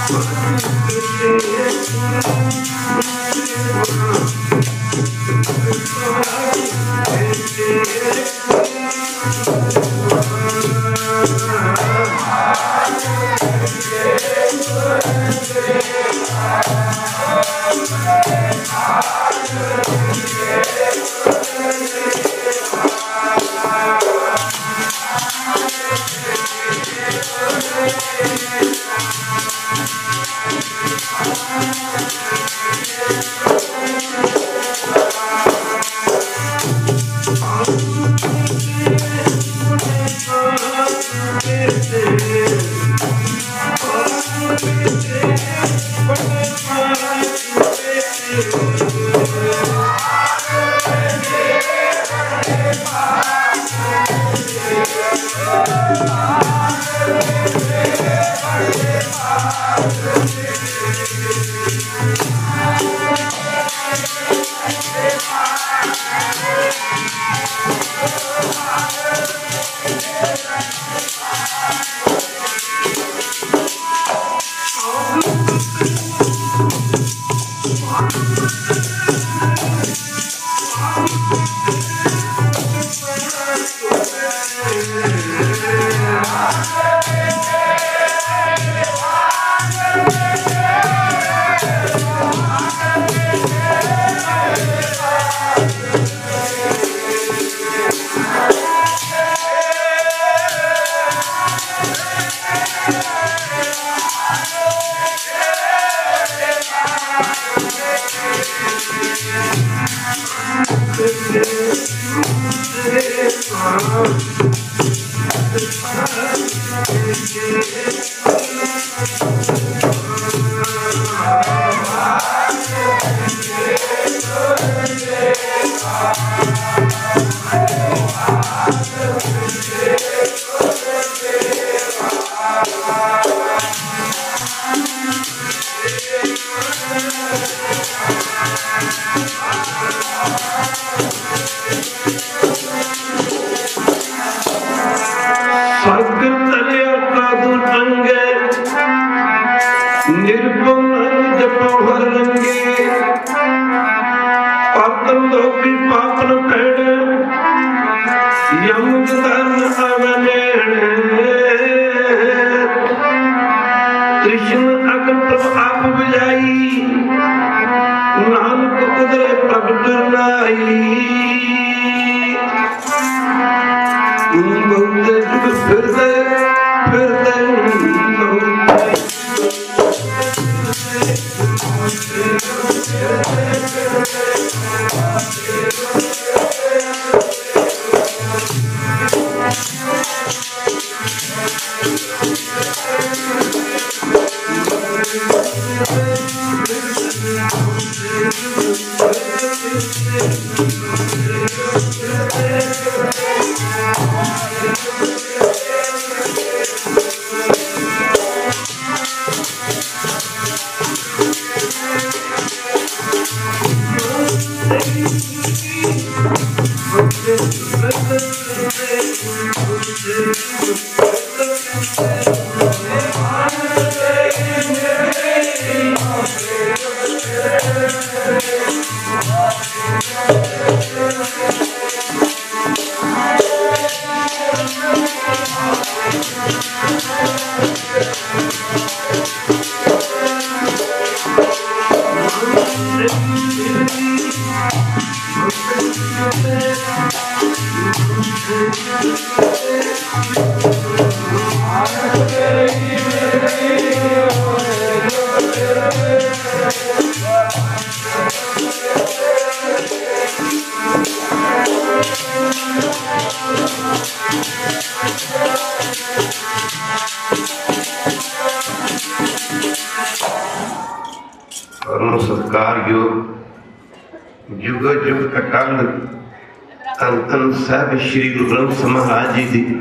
साहब श्री गुरु ग्रंथ महाराज जी की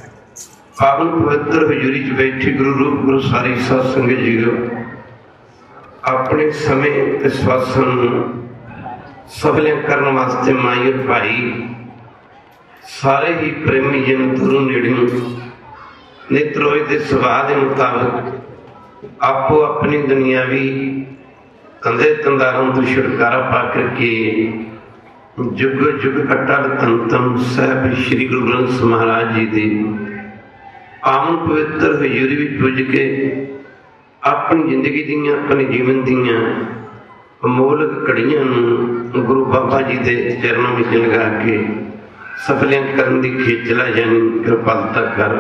पावन पवित्र हजूरी च बैठी गुरु रूप गुरु सारी साध संगत जीओ अपने समय विश्वासन सफल करने वास्ते माई भाई सारे ही प्रेमी जन दूरों नेड़ों नित रोज के सुभाव के मुताबिक आपो अपनी दुनियावी कंधे कंधारों तो छुटकारा पा करके जुग जुग अटल तंतम साहब श्री गुरु ग्रंथ महाराज जी दे पावन पवित्र हजूरी में पुज के अपनी जिंदगी दियां अपने जीवन दियां अमोलक घड़ियां गुरु बाबा जी के चरणों में लगा के सफलियां करने की खेचला यानी कृपालता कर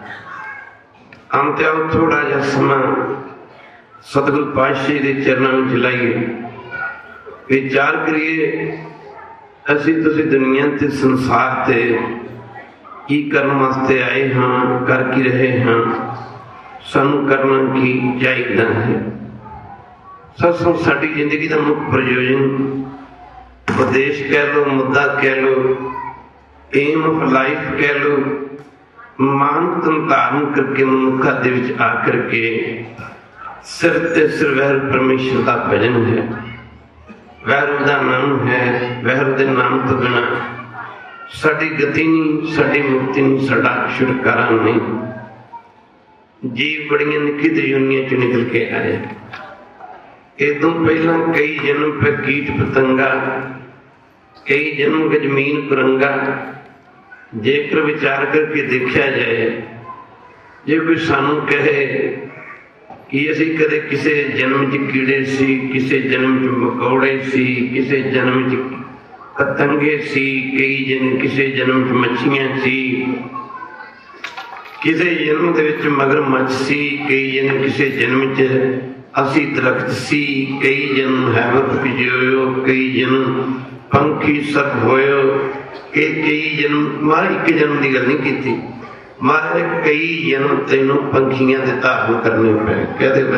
अंत आओ थोड़ा जा समा सतगुरु पातशाह के चरणों में लाइए विचार करिए असी तुसी दुनिया ते संसार ते की करने वास्ते आए हाँ कर की रहे हाँ सानू करना की चाहिए है सचमुच साडी जिंदगी का मुख्य प्रयोजन उद्देश्य कह लो मुद्दा कह लो एम ऑफ लाइफ कह लो मानतन धारण करके मनुखा दे विच आ करके सिर ते सिर वैर परमेश्वर का भजन है वैरू का नाम है वैरू के नाम तो बिना साडी गति नहीं साडी मुक्ति नहीं साडा छुटकारा नहीं जीव बड़िया निकी दुनिया च निकल के आए इदों पहला कई जन्म पे कीट पतंगा कई जन्म गजमीन कुरंगा जेकर विचार करके देखा जाए जे कोई सानू कहे कि असी कदे किसी जन्म च कीड़े सी किसी जन्म च मकौड़े सी किसी जन्म च पतंगे सी किसी जन्म च मच्छियां सी किसी जन्म दे विच मगरमच्छ सी कई जन्म किसी जन्म च असी दरख्त सी कई जन्म हैवत पिजोयो कई जन्म पंखी सर्प होयो कई जन्म मां एक जन्म की गल नहीं की महाराज कई जन्म तेनों पंखियां दे धारण करने पे कहते पे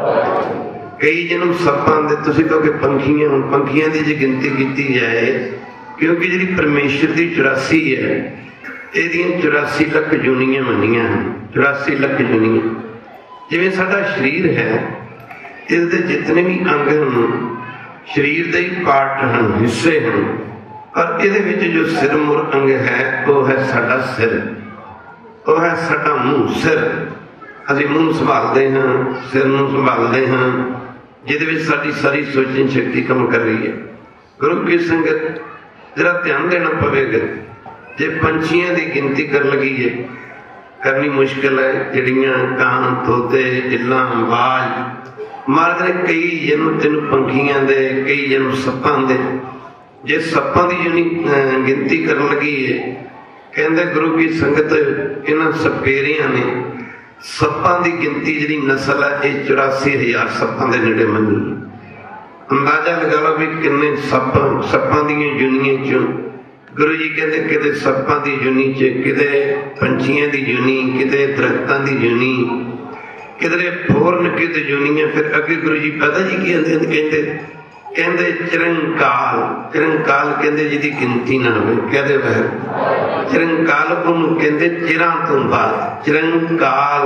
कई जन्म सप्पां दे तुसीं कहो कि पंखियां हुण पंखियां दी जे गिनती की जाए क्योंकि जी परमेश्वर की 84 है ये 84 लख जूनियां मनियां 84 लख जूनियां जिवें साडा शरीर है इसके जितने भी अंग हैं शरीर के ही पार्ट हैं हिस्से हैं पर ये जो सिर मुर अंग है वो है साडा सिर वो है साडा मूँह सिर असीं मूँह संभालते हैं सिर नूं संभालते हैं जिहदे साडी सारी सोचण शक्ति काम कर रही है गुरु की संगत जरा ध्यान देना पवेगा जे पंछियां की गिनती कर लगी है करनी मुश्किल है चिड़ियां कां तोते इल्लां बाज महाराज ने कई जन्म तेन पंखियां दे कई जन्म सप्पां दे जे सप्पां की गिनती कर लगी है कहते गुरु की संगत इन्हां सपेरियां ने सप्पां की गिनती जी नस्ल है ये 84,000 सप्पां के नेड़े मनी अंदाजा लगा लो भी किन्ने सप्पां दी जुनियां चों गुरु जी कहते किते सप्पां की जुनी च किते पंछियां की जुनी किते दरख्तां की जुनी किधरे होर निके ते जुनियां फिर अगे गुरु जी पता जी की कहते चिरंकाल चिरंकाल कहते जिहदी गिनती ना हो कहते वह चिरंकाल उन्होंने कहते चिरां तो बाद चिरंकाल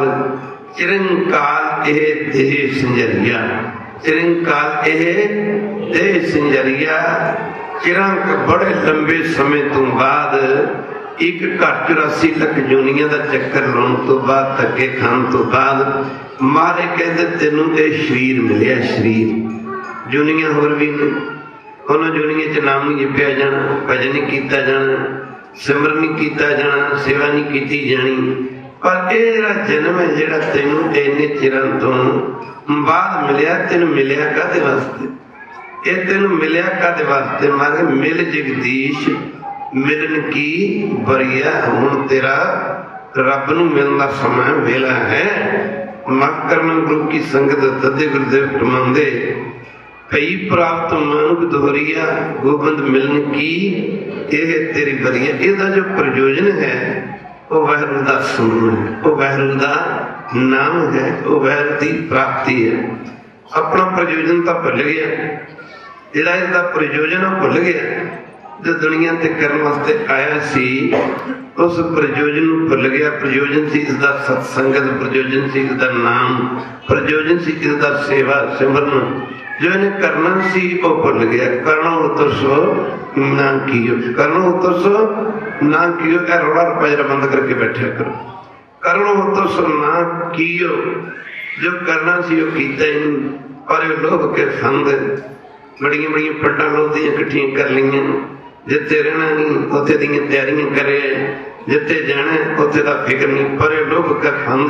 चिरंकाल यह देह संजरिया चिरंकाल यह देह संजरिया चिरां बड़े लंबे समय तो बाद एक घर 84 लख जूनिया का चक्कर लाने तो बाद धक्के खाने तो बाद मारे कहते तेनों ये शरीर मिलिया शरीर जूनिया होर भी ने उन्होंने जूनिया च नाम नहीं जपिया जाना भजन नहीं किया जाना सिमरन नहीं किया जाना सेवा नहीं की जानी पर यह जन्म है जो तेनों इन्ने चिरां तो बाद मिलिया तेन मिलिया काहदे वास्ते ये तेन मिलिया काहदे वास्ते मारे मिल जगदीश मिलन की बरिया हुण तेरा रब नूं मिलण दा समय वेला है मत करना गुरु की संगत तदे गुरुदेव फरमांदे कई प्राप्त मानुक दोहरिया गोबंद मिलन की यह तेरी बरिया इसका जो प्रयोजन है वो वैरू का सुमरन है वो वैरू का नाम है वो वैरू की प्राप्ति है अपना प्रयोजन तो भुल गया जिहड़ा इसका प्रयोजन भुल गया जो दुनिया ते करने वास्ते आया सी उस प्रयोजन भुल गया प्रयोजन सी इसका सत्संगत प्रयोजन सी इसका नाम प्रयोजन सी इसका सेवा सिमरन जो इन्हें करना सी वो भुल गया करना उतर सो ना कियो करना उतर सो ना कियो रोड़ा रपा जरा बंद करके बैठा करो करना उतर सो ना कियो जो करना सी वो कीता ही नहीं, पर लोभ के फंद बड़िया बड़िया फंडा लोधियां इकट्ठियां कर लिया। जिते रहना नहीं उत्थे दी तैयारियां करे, जिते जाना उत्थे दा फिक्र नहीं, पर लोभ के फंद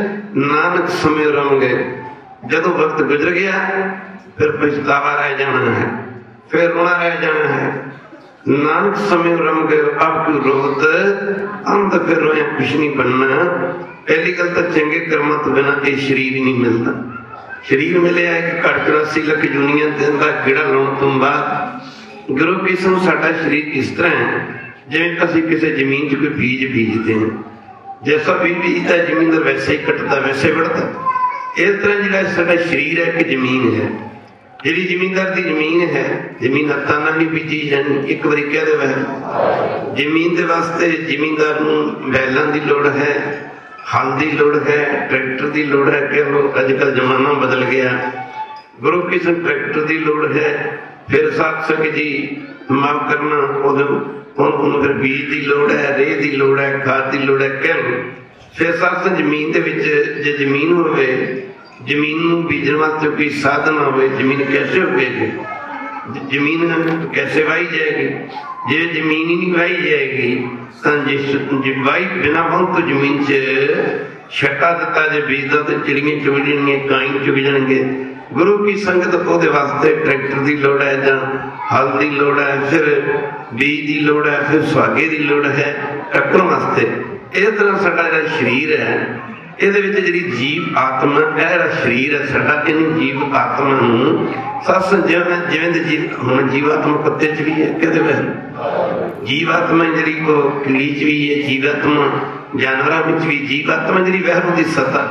नानक समय रहोगे। जदों वक्त गुजर गया फिर पछतावा रह जाना है, फिर रोना रह जाना है। नानक समय रम गए अब क्यों रोत, अंत फिर रोया कुछ नहीं बनना। पहली गल तो चंगे कर्मां तो बिना ये शरीर ही नहीं मिलता। शरीर मिले है कि घट 84 लाख जूनिया दिन का कीड़ा लाने तो बाद गुरु की कसम साडा शरीर इस तरह है जिवें असीं किसी जमीन च कोई बीज बीजते हैं। जैसा बीज बीजता है जमीन वैसे ही कटता वैसे बढ़ता। इस तरह जिहड़ा साडा शरीर है कि जमीन है, जिहड़ी जमींदार की जमीन है, जमीन हत्थां नाल नहीं बीजी जानी। एक बारी कह दे वह जमीन के वास्ते जमींदार नूं बैलां दी लोड़ है, हल की लोड़ है, ट्रैक्टर की लोड़ है। कह लो अजकल जमाना बदल गया, गुरु किस्म ट्रैक्टर की लोड़ है। फिर साथ संगत जी माफ करना उन्होंने फिर बीज की लोड़ है, रेह की लोड़ है, खाद की लोड़ है। कह लो फिर साथ जमीन के विच जे जमीन होवे, जमीन नूं बीजण वास्ते कोई साधन होवे, जमीन कैसे उगेगी, जमीन कैसे वाही जाएगी। जे जमीन ही नहीं वाही जाएगी तो जिस वाही बिना बहुत तो जमीन च छट्टा दिता जे बीजदा तो चिड़ियां चुग जाएंगे, काई चुग जाएंगे। गुरु की संगत ओहदे वास्ते ट्रैक्टर की लोड़ है, जां हल की लोड़ है, फिर बीज की लोड़ है, फिर सुहागे की लोड़ है टक्कर वास्ते। इस तरह साडा जिहड़ा शरीर है ਇਹਦੇ ਵਿੱਚ ਜਿਹੜੀ ਜੀਵ ਆਤਮਾ ਹੈ, ਜਿਹੜਾ शरीर है साडा, इन जीव आत्मा नूं सस जिवें दे जीव हुण जीव आत्मा कुत्ते च भी है, कहते वह जीव आत्मा जिहड़ी वो कीड़ी च भी है, जीव आत्मा जानवरां विच भी, जीव आत्मा जिहड़ी वह दी सत्ता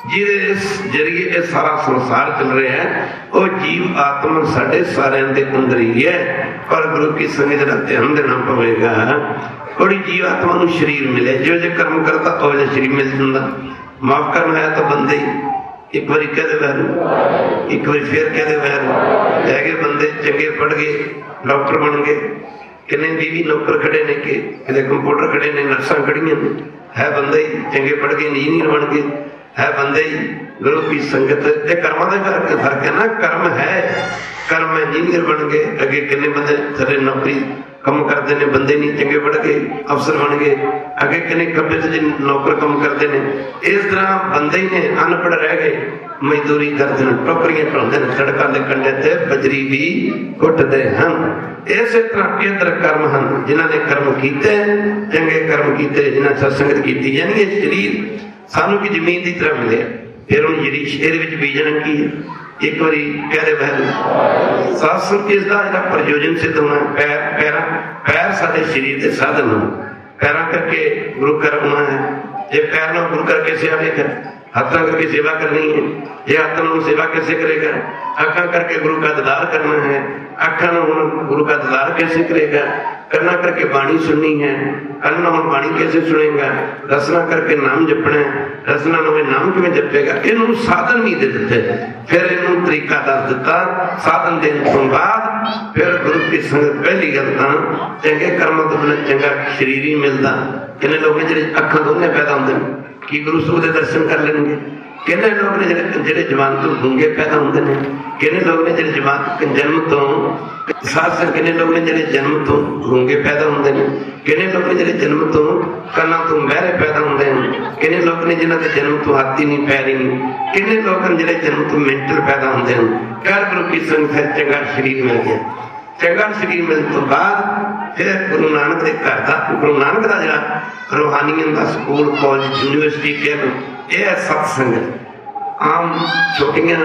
जिहदे जरिए ये सारा संसार चल रहा है, वो जीव आत्मा साडे सारिਆਂ ਦੇ अंदर ही है। पर गुरु की संगत दा ध्यान देना पवेगा। थोड़ी जीव आत्मा नूं शरीर मिले, जो जे कर्म करता वो जे शरीर मिल जांदा। माफ करना है तो बंदे एक बारी कह दे वैर, एक बारी फिर कह दे वैर। है बंदे चंगे पढ़ गए, डॉक्टर बन गए, किन्ने भी नौकर खड़े ने, कि कंप्यूटर खड़े ने, नर्सां खड़ियां ने, है बंदे ही चंगे पढ़ गए, इंजीनियर बन गए, है बंदे ही। गुरु की संगत ये कर्मां दा फर्क है ना। कर्म है, कर्म इंजीनियर बन गए, अगे किन्ने बंदे थले नौकरी कम करते हैं, बंदे नहीं चंगे पढ़ गए अफसर बन गए, अगे किन्ने कब्बे से नौकर कम करते हैं। इस तरह बंदे ही ने अनपढ़ रह गए, मजदूरी करते हैं, टोकरियां ढोंदे हैं, सड़कों के कंढे ते बजरी भी कुटते हैं। इस तरह इधर कर्म हैं जिन्होंने कर्म किए, चंगे कर्म किए, जिन्हें सत्संगत की, यानी ये शरीर सानू की जमीन की तरह मिले। फिर हम ये बीजना की है, एक बारी प्यारे बहन सत्संग इसका जो प्रयोजन सिद्ध होना, पैर सारे शरीर के साधन हो, पैर करके गुरु कर होना है। ये पैर ना गुरु करके सेवा कर, हाथों करके सेवा करनी है, ये हाथों सेवा कैसे करेगा, आँखा करके गुरु का दीदार करना है, आँखा गुरु का दीदार कैसे करेगा, करना करके बाणी सुननी है, करना हम बाणी कैसे सुनेगा, रसना करके नाम जपना है, रसना में नाम किवें जपेगा, इन्हों साधन नहीं दे दिते। फिर इन्हों तरीका दस दिता, साधन देने तो बाद फिर गुरु की संगत। पहली गल तां चंगे कर्मां तो बिना चंगा शरीर ही मिलता। किन्ने लोग ने जिहड़े अखां दोने पैदा होंदे ने कि गुरु सूह दे दर्शन कर लेंगे, किन्ने लोग ने जिहड़े जवान तो गूंगे पैदा होंदे ने, किन्ने लोग ने जिहड़े जवान जन्म तो साथ, किन्ने लोग ने जिहड़े जन्म तो गूंगे पैदा होंदे ने, किन्ने लोग ने जिहड़े जन्म तो कन्नां तो बहरे पैदा होंदे ने, किन्ने लोग ने जिन्हां दे जन्म तो हाथी नहीं पैरी नहीं, किन्ने लोग ने जिहड़े जन्म तो मेंटल पैदा होंदे ने। कर गुरु की संगत चंगा शरीर मिल गया, चंगा शरीर मिलने तो बाद फिर गुरु नानक के घर का, गुरु नानक का जो रूहानियत का स्कूल कॉलेज यूनिवर्सिटी कह लो, यह सत्संग आम छोटियां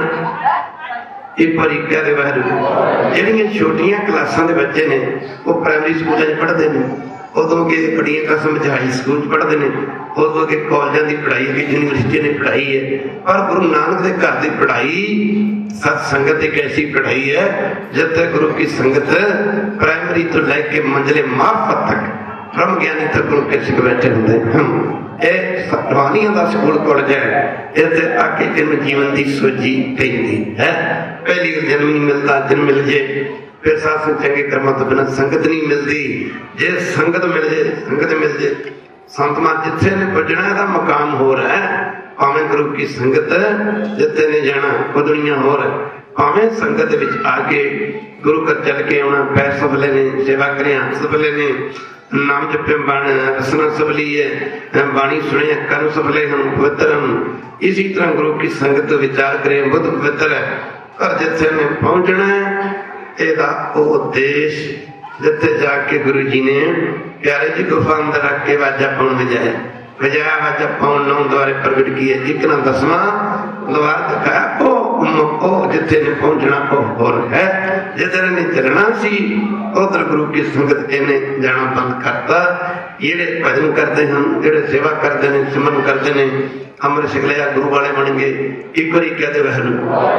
एक बारी कह दे वाहिगुरू जिहड़ियां छोटियां क्लासां दे बच्चे ने वो प्राइमरी स्कूलों च पढ़ते हैं, उदों के बड़ियां क्लासां में हाई स्कूल पढ़ते हैं, उदों के कॉलेजों की पढ़ाई है, यूनिवर्सिटी ने पढ़ाई है। पर गुरु नानक के घर की पढ़ाई सत्संगत एक ऐसी पढ़ाई है जब तक गुरु की संगत प्राइमरी तो लैके मंजिले मार्फत तक ब्रह्म ज्ञानी तक गुरु के सिख बैठे होंगे। हम रूहानियत का स्कूल कॉलेज है, इतने आके इन जीवन की सोची कहती है। पहली जन्म नहीं मिलता, जन्म मिल जाए फिर साथ चंगे कर्मों तो बिना संगत नहीं मिलती। जे संगत मिल जाए, संगत मिल जाए, संत मां जिथे ने पुजना मकाम हो रहा है। भावें गुरु की संगत जिथे ने जाना वो दुनिया होर, भावें संगत विच आके गुरु घर चल के आना, पैर सफले ने, सेवा करें सफले ने, नाम जपे बाण रसना सफली है, बाणी सुने कर्म सफले हम पवित्र हम। इसी तरह गुरु की संगत विचार करें बुद्ध पवित्र है। पर जिथे ने पहुंचना है एदा ओ देश जिथे जाके गुरु जी ने प्यारे जी गुफा अंदर रख के वाजा पाउन बजाया, बजाया वाजा पाउन 9 द्वारे प्रगट किए, एक ना 10वां द्वार दिखाया। ओ जिथे ने पहुंचना ओ होर है, जिधर ने चलना सी उधर गुरु की संगत इन्हें जाना बंद करता। जेड़े भजन करते हैं, जेड़े सेवा करते हैं, सिमरन करते हैं, अमृत छक लिया गुरु वाले बन गए। एक बारी कहते वहरू,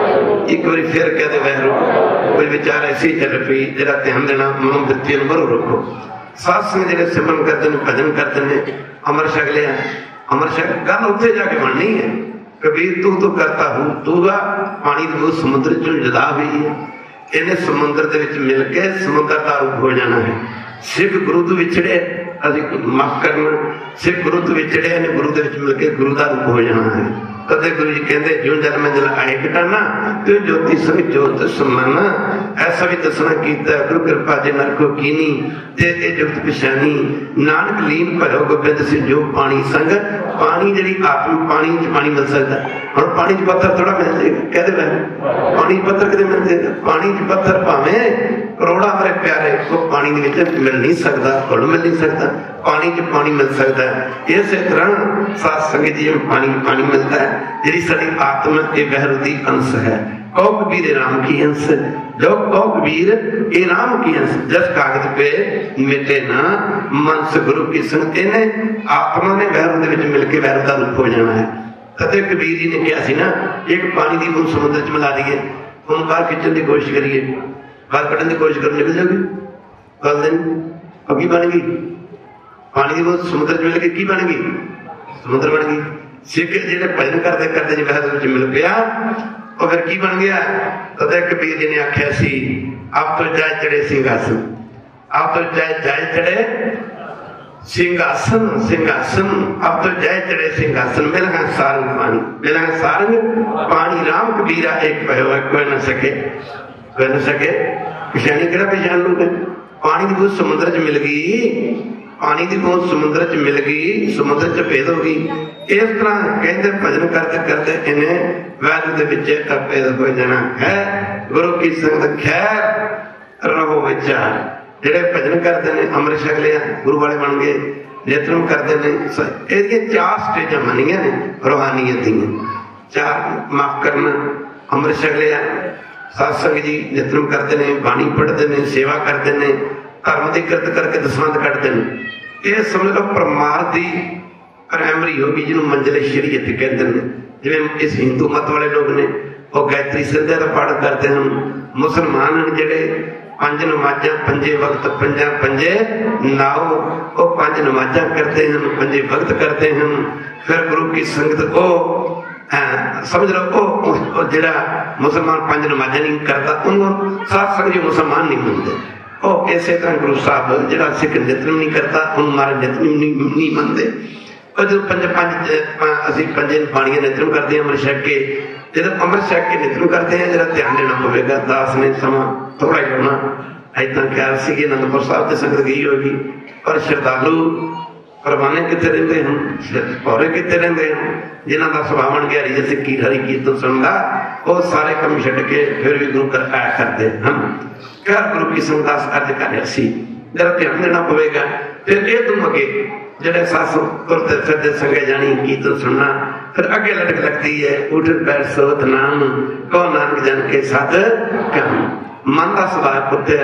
एक बारी फिर कहते वहरू, कोई विचार ऐसी चल पी जरा ध्यान देना, मनोवृत्ति बरो रखो। साथ संग जेड़े सिमरन करते हैं, भजन करते हैं, अमृत छक लिया, अमृत छक गल उत्थे जाके बननी है। कबीर तू तो करता हूं तूगा, पानी की बूंद समुद्र चों जुदा हुई है, इन्हें समुद्र दे विच मिल के समुद्र का रूप हो जाना है। सिख गुरु तो विछड़े, माफ करना, सिख गुरु तो विछड़े ने गुरु दे विच मिल के गुरु का रूप हो जाना है। कदे गुरु जी कहते जो जल में जल आए घटाना तो ज्योति संग ज्योत समाना, ऐसा भी दसना कीता गुरु कृपा जे नर को कीनी ते ए जुगत पिछानी, नानक लीन भयो गोबिंद सिंह जो पानी संग। पानी जी आत्म पानी च पानी मिल सकता, और पानी च पत्थर थोड़ा मिल जाएगा, कहते वह पानी पत्थर कितने मिल जाएगा, पानी च पत्थर भावें करोड़ा हमारे प्यारे वो पानी मिल नहीं सकता, घुल मिल नहीं सकता, पानी च पानी मिल सकता है। इस तरह सात संगत जी में पानी पानी मिलता है। जी साड़ी आत्मा ये बहरू दी अंश है। कौ कबीर राम की अंश, जो कौ कबीर ये राम की अंश, जस कागज पे मिटे ना मन से गुरु की संगत, इन्हें आत्मा ने बहरू दे विच मिल के बहरू का रूप हो जाना है। कदे कबीर जी ने कहा सी ना, एक पानी की बूंद समुद्र च मिला दीए, हम बाहर खिंचने की कोशिश करिए, बाहर कढ़ने की कोशिश करो, निकल जाओगे कल दिन और की बन गई, पानी की बूंद समुद्र च मिल के की बन गई, समुद्र बन गई। सिख जिहड़े भजन करते करते जी बहरू मिल गया और फिर की बन गया। कदे कबीर जी ने आख्या सी, आप तो जाए चढ़े सिंहासन, आप तो जाए चढ़े सिंहासन, सिंहासन अब तो जय चढ़े सिंहासन, मिला सारंग पानी, मिला सारंग पानी। राम कबीरा एक भयो कोई न सके, कोई न सके पिछानी केड़ा पहचान लूगे। पानी की बूंद समुद्र च मिल गई, पानी की बूंद समुद्र च मिल गई, समुद्र च भेद हो गई। इस तरह कहते भजन करते करते इन्हें वैद दे विच भेद हो जाना है। गुरु की संगत खैर रहो विचार, जेड़े भजन करते हैं अमृत छक लिया गुरु वाले बन गए, नेत्रम करते हैं, ये 4 स्टेजा बनिया ने रूहानीयत दी, 4 माफ करना, अमृत छक लिया, सत्संग जी नेत्रम करते हैं, बाणी पढ़ते हैं, सेवा करते हैं, धर्म की किरत करके दसवंध कटते हैं। ये समझ लो परमार्थ की प्राइमरी होगी, जिन्होंने मंजिल शरीयत कहते हैं। जिवें इस हिंदू मत वाले लोग ने वो गायत्री संध्या का पाठ करते हैं, मुसलमान हैं जेड़े 5 नमाजा 5 वक्त 5 नाओ वो 5 नमाजा करते हैं, 5 वक्त करते हैं। फिर गुरु की संगत को समझ लो जेड़ा मुसलमान 5 नमाजा नहीं करता उन्होंने साथ संग जो मुसलमान नहीं मनते। और इसे तरह गुरु साहब जेड़ा सिख नितनेम नहीं करता उन्होंने मारे नितनेम नहीं मनते। और जो 5 पानियां नितनेम करते हैं अमृत छक के, जब अमृत छक के नितनेम करते हैं जरा ध्यान देना पवेगा। दास ने समा थोड़ा ही होना इतना ख्याल से कि आनंदपुर साहब से संगत गई होगी, पर श्रद्धालु परवाने कितने रहते हैं, पौरे कितने रहते हैं, जिन्हों का सुभाव बन गया जैसे की हरी कीर्तन सुनता वो सारे कम छड़ के फिर भी गुरु कर आया करते हैं। क्या गुरु की संगत अर्ज कर जरा ध्यान देना पवेगा। फिर ये तुम अगे जेडे सासु तुरते फिरते संगे जानी कीर्तन सुनना, फिर अगे लटक लगती है उठ बैठ सोत नाम को नानक जन के साथ काम। मन का स्वभाव कुत्ते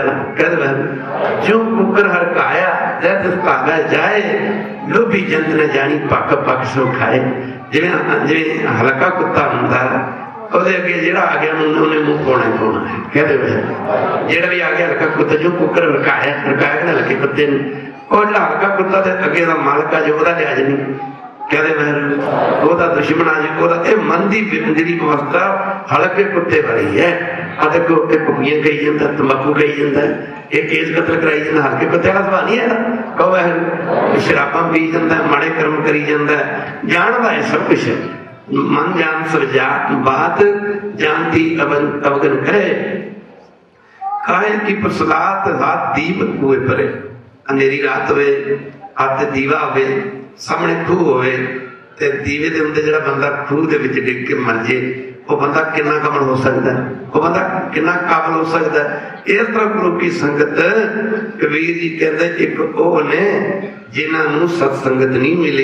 कह जो कुकर हड़काया जैसे भागा जाए, लोभी जंत ने जानी पक पक सो खाए। जिवें हल्का कुत्ता होंदा ਉਹਦੇ ਅੱਗੇ ਜਿਹੜਾ ਆ ਗਿਆ ਉਹਨੇ ਮੂੰਹ ਪਾਉਣਾ ਹੀ ਪਾਉਣਾ ਹੈ। ਕਹਿੰਦੇ ਵੇ ਜਿਹੜਾ ਵੀ ਆ ਗਿਆ ਹਲਕਾ ਕੁੱਤਾ ਜੋ ਕੁੱਕਰ ਰਕਾਇਆ ਨਾ ਹਲਕੇ ਕੁੱਤੇ ਨੂੰ, ਉਹ ਜਿਹੜਾ ਹਲਕਾ ਕੁੱਤਾ ਤੇ ਅੱਗੇ ਦਾ ਮਾਲਕ ਆ ਜੋ ਉਹਦਾ ਲਿਆਜ ਨਹੀਂ। ਕਹਿੰਦੇ ਵੇ ਉਹਦਾ ਦੁਸ਼ਮਣ ਆ ਜੀ ਉਹਦਾ। ਇਹ ਮਨ ਦੀ ਜਿਹੜੀ ਅਵਸਥਾ ਹਲਕੇ ਕੁੱਤੇ ਵਾਲੀ ਹੈ। ਆ ਦੇਖੋ ਇਹ ਭੁੱਖੀਆਂ ਕਹੀ ਜਾਂਦਾ, ਤੰਬਾਕੂ ਕਹੀ ਜਾਂਦਾ, ਇਹ ਕੇਸ ਕਤਲ ਕਰਾਈ ਜਾਂਦਾ। ਹਲਕੇ ਕੁੱਤੇ ਵਾਲਾ ਸੁਭਾਅ ਨਹੀਂ ਹੈ। ਕਹੋ ਸ਼ਰਾਬਾਂ ਪੀ ਜਾਂਦਾ, ਮਾੜੇ ਕਰਮ ਕਰੀ ਜਾਂਦਾ, ਜਾਣਦਾ ਹੈ ਸਭ ਕੁਛ। मन जान सब जात बात जानती अवगन करे। काहे की प्रसलात हाथ दीप कुए परे, अंधेरी रात होवे हाथ दीवा होवे सामने खूह होवे ते दीवे दे उंदे जिहड़ा बंदा खूह दे विच डिग के मर जे वो बंदा कितना कमल हो सकता है, वो बंदा कितना काबल हो सकता है। इस तरह गुरु की संगत कबीर जी कहते एक वो ने जिन्होंने सत्संगत नहीं मिली,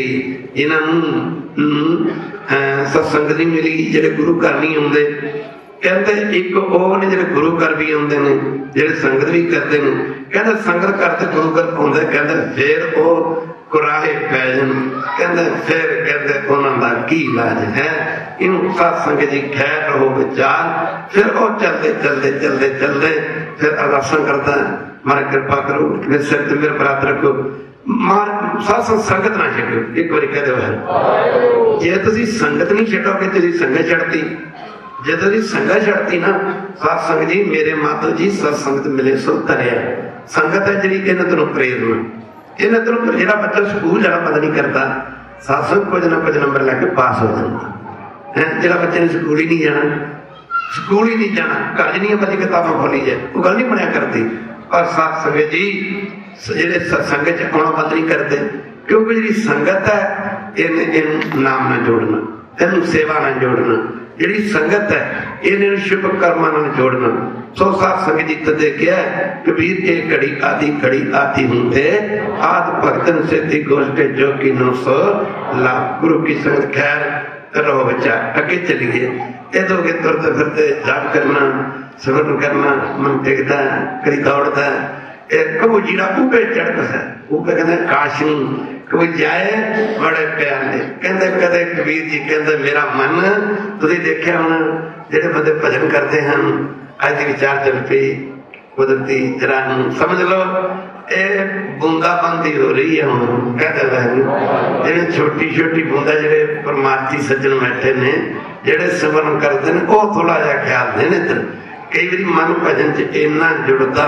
जिन्होंने सत्संग नहीं मिली, जेडे गुरु घर नहीं आते। कहते एक वो ने जेडे गुरु घर भी आते हैं, जेडे संगत भी करते हैं। कहते संगत करते गुरु घर आते, कहते फिर वो कुराहे पै जान, कहते फिर कहते उन्होंने की इलाज है। इन सत्संग जी खैर रहो विचार। फिर वो चलते चलते चलते चलते फिर अरदासा करता है, मारे कृपा करो मेरे सिर ते मेरे पर हाथ रखो, मार सत्संग संगत ना छड्डो। एक बार कह दो है जे तुसी संगत नहीं छड्डोगे तुसी संगत छड्डती, जे तुसी संगत छड्डती ना सत्संग जी मेरे मातो जी सत्संगत मिले सो तरिया। संगत है जी इन्हें तेन प्रेरणा, इन्हें तेन जो बच्चा स्कूल जाना पता नहीं करता सत्संग कुछ ना कुछ नंबर लैके पास हो जाता है। जो बच्चे ने स्कूल ही नहीं जाना, स्कूल ही नहीं जाना, घर च नहीं बच्चे किताबें खोली जाए वो गल नहीं बनया करती। और सत्संग जी जेडे सत्संग च आना बंद नहीं करते, क्योंकि जी संगत है इन नाम ना जोड़ना, इन सेवा ना जोड़ना। जी संगत है इन शुभ कर्मा ना जोड़ना। सो सत्संग जी तदे क्या कबीर के घड़ी आती होंगे आद भगतन सिद्धि गोष्ठे जो कि 900 लाख। गुरु की संगत खैर रहो बच्चा अगे चलिए। इधर के तुरते फिरते जाप करना सिमरन करना मन टेकता है कभी दौड़ता है। कबू जीरा ऊपे चढ़ता है, ऊपे कहते काशी कोई जाए बड़े प्यार ने कहते कहते कबीर जी कहते मेरा मन तुझे देखा होना जेडे बंदे भजन करते हैं अज की विचार चल पी कुदरती जरा समझ लो ये बूंदाबंदी हो रही है हम कहते जिन्हें छोटी छोटी बूंदा जेडे परमार्थी सज्जन बैठे ने जेडे सिमरन करते हैं वो थोड़ा जहा ख्याल देने कई बार मन भजन च इन्ना जुड़ता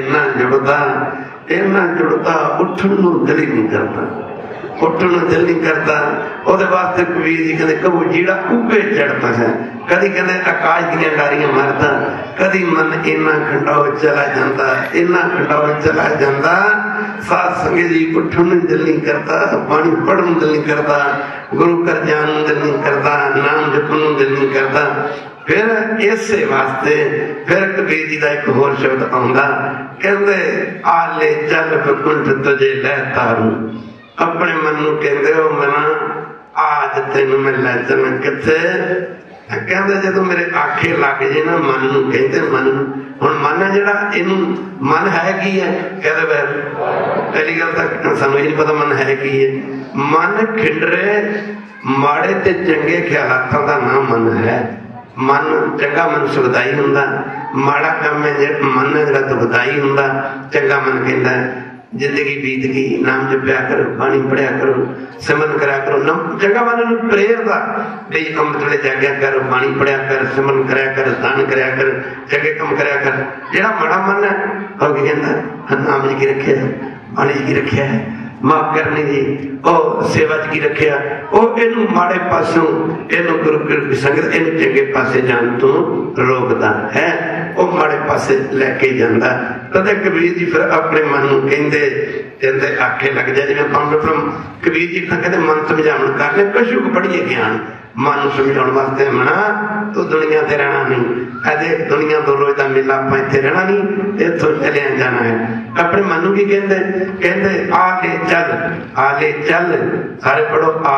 इन्ना जुड़ता उठन दिल ही नहीं करता, उठन दिल नहीं करता। ਉਹਦੇ ਵਾਸਤੇ कबीर जी कहते कबू जीड़ा ऊपे चढ़ता है, कदी कहते आकाश दी डारियां मारता, कदी मन इन्ना खंडाओ चला जाता, इन्ना खंडाओ चला जाता। सत्संग जी उठन दिल नहीं करता, पानी पढ़न दिल नहीं करता, गुरु घर जान दिल नहीं करता, नाम जपन दिल नहीं करता। फिर इसे वास्ते फिर कबीर जी का एक होर शब्द आंदा कहते आले चल बकुंठ तुझे लै तारू। अपने मन नूं कहंदे हो मना आज तेन मैं लै चलना किथे। कहते जो मेरे आखे लग जे ना मन नूं कहते मन हुण मन है जिहड़ा इनू मन है की है कहते पहली गल तां सानूं ये नहीं पता मन है की है। मन खिंडरे माड़े ते चंगे ख्यालातां दा नाम मन है। मन चंगा मन सुखदाई हुंदा, माड़ा काम है मन जिहड़ा दुखदाई हुंदा। चंगा मन कहंदा जिंदगी बीत गई नाम जपया करो पानी पढ़िया करो सिमरन करा करो। चंगा मन नूं प्रेरदा बई अमृत वेले जागया कर पानी पढ़िया कर सिमरन करया कर दान करया कर चंगे काम करया कर। जिहड़ा माड़ा मन है वह की कहंदा नाम जी की रखिया पानी जी की रखिया माफ करनी जी और सेवा की रखिया और इनू माड़े पासों इनू गुरु की संगत इन चंगे पासे जान तो रोकता है, वो माड़े पासे लैके जाता। कदे कबीर जी फिर अपने मन नूं कहंदे कहंदे आखे लग जाए जिवें कबीर जी कहते मन समझावन करने कशुक पढ़िए ज्ञान मन समझाने वास्ते मना तू दुनिया ते रहना नहीं, अजे दुनिया तो रोज का मेला आप इत्थे रहना नहीं, इत्थों चले जाना है। अपने मन की कहते कहते आ ले चल सारे पढ़ो आ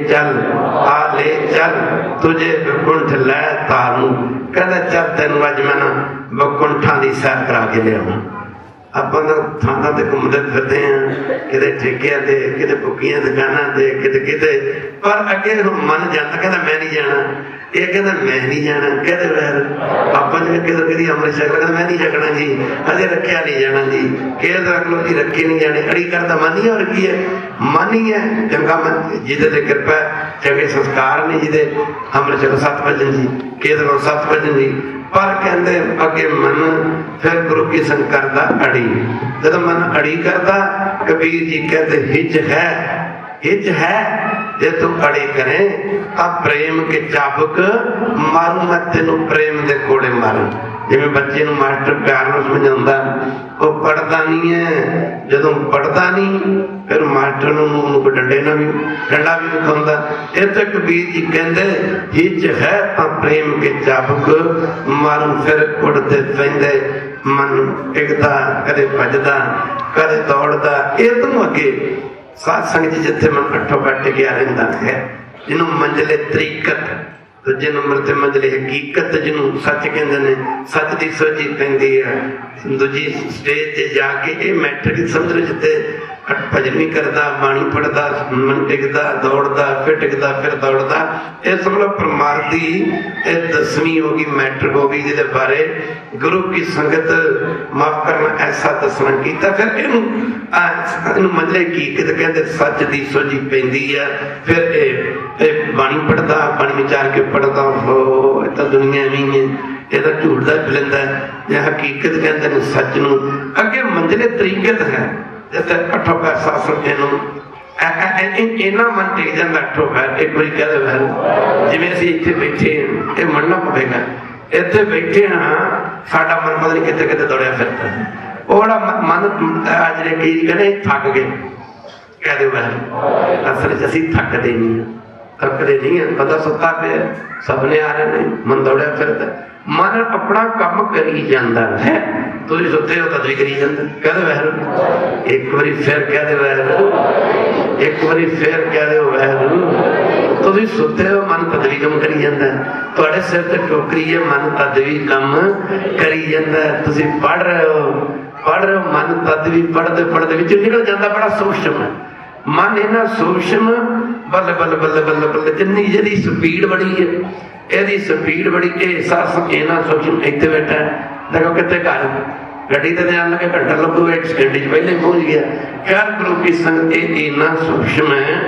ले चल तुझे बकुंठ लै तारू। कहते चल तेन अज मैं ना बकुंठा की सैर करा के लिया। ਆਪਾਂ ਤਾਂ ਥਾਂ ਤੇ ਘੁੰਮਦੇ ਫਿਰਦੇ ਆ ਕਿਤੇ ਠੇਕਿਆਂ ਤੇ ਕਿਤੇ ਭੁੱਖੀਆਂ ਦੁਕਾਨਾਂ ਤੇ ਕਿਤੇ ਪਰ ਅੱਗੇ ਮਨ ਜਾਂਦਾ ਕਹਿੰਦਾ ਮੈਂ ਨਹੀਂ ਜਾਣਾ, ਇਹ ਕਹਿੰਦਾ ਮੈਂ ਨਹੀਂ ਜਾਣਾ। ਕਹਿੰਦੇ ਫਿਰ ਆਪਾਂ ਜਿਵੇਂ ਕਿਤੇ ਅੰਮ੍ਰਿਤ ਛਕ ਕਹਿੰਦਾ ਮੈਂ ਨਹੀਂ ਛਕਣਾ ਜੀ ਅਜੇ ਰੱਖਿਆ ਨਹੀਂ ਜਾਣਾ ਜੀ। ਕੇਸ ਰੱਖ ਲਓ ਜੀ ਰੱਖੇ ਨਹੀਂ ਜਾਣੇ ਅੜੀ ਕਰਦਾ ਮਨ ਹੀ ਹੋਰ ਕੀ ਹੈ ਮਨ ਹੀ ਹੈ ਚੰਗਾ ਮਨ ਜਿਹਦੇ ਤੇ ਕਿਰਪਾ ਚੰਗੇ ਸੰਸਕਾਰ ਨੇ ਜਿਹਦੇ ਅੰਮ੍ਰਿਤ ਛਕ 7 ਵਜੇ ਜੀ ਕੇਸ ਕੋਲ 7 ਵਜੇ जी। पर कहते अगे मन फिर गुरु की संग करदा अड़ी, जब मन अड़ी करदा कबीर जी कहते हिज है जे तू अड़े करे तो प्रेम के चाबुक मारू मैं तेनू प्रेम दे कोड़े मारू। जिवें बच्चे नूं मास्टर प्यार नाल समझाउंदा वो पढ़ता नहीं है, जदों पढ़ता नहीं फिर मास्टर नूं डंडा भी दिखाउंदा। इत्थे कबीर जी कहंदे हिच है तां प्रेम के चाबुक मारू फिर उड़दे पैंदे मन टिकदा कदे भजदा कदे दौड़दा। इह तों अगे साध संगत जी जिथे मन अठो बैठ गया रहिंदा है जिन्हों मंजिले तरीकत दूजे नंबर ते मंजिले हकीकत जिन्हों सच कहंदे ने सच दी सोझी पैंदी है। दूजी स्टेज ते जाके ये मैट्रिक समझ लो जिते भजन भी करता बाणी पढ़ता मन टिकता दौड़ता फिर टिकता फिर दौड़ता। ये समझ लो परमार्थी 10वीं होगी मैट्रिक होगी जिहदे बारे गुरु की संगत माफ करना ऐसा दसना कीता। फिर इनू मंजिले हकीकत कहते सच दी सोझी पैंदी है। फिर बाणी पढ़ता बाणी विचार के पढ़ता हो तो दुनिया नहीं है यह झूठदा फिरदा या हकीकत कहते हैं सच नूं। अगे मंजिले तरीकत है जिथे अठो पैर शासन इन्ना मन टिक जाता अठो पैर। एक बार कह दे जिवें असीं इत्थे बैठे ये मनना पवेगा इत्थे बैठे हाँ साडा मन पता नहीं कितने कितने दौड़िया फिरदा ओड़ा मन आज कई कहने थक गए कह दो वह असल असीं थकदे नहीं है बंदा सुता पे सपने आ रहे हैं मन दौड़िया फिरदा। मन अपना काम करी जाता है तुम सुते हो तद भी करी जाता। कह दे वैरू एक बारी फिर कह दे वैरू एक बारी फिर कह दे वैरू तुम सुते हो मन तद भी कम करी जाता है। थोड़े सिर ते टोकरी है मन तद भी कम करी जाता है। तुम पढ़ रहे हो मन तद भी पढ़ते पढ़ते विच निकल जाता। बड़ा सूक्ष्म है मन इन्ना सूक्ष्म बल्ले बल्ले बल्ले बल्ले बल्ले जिन्नी जी स्पीड बड़ी है यदि स्पीड बड़ी इन्ना सूक्ष्म इतने बैठा है देखो कितने घर गड्डी ते जान लगे घंटा लगूगा 1 सेकंड पहले पहुंच गया। ख्याल गुरु की संगत इन्ना सूक्ष्म है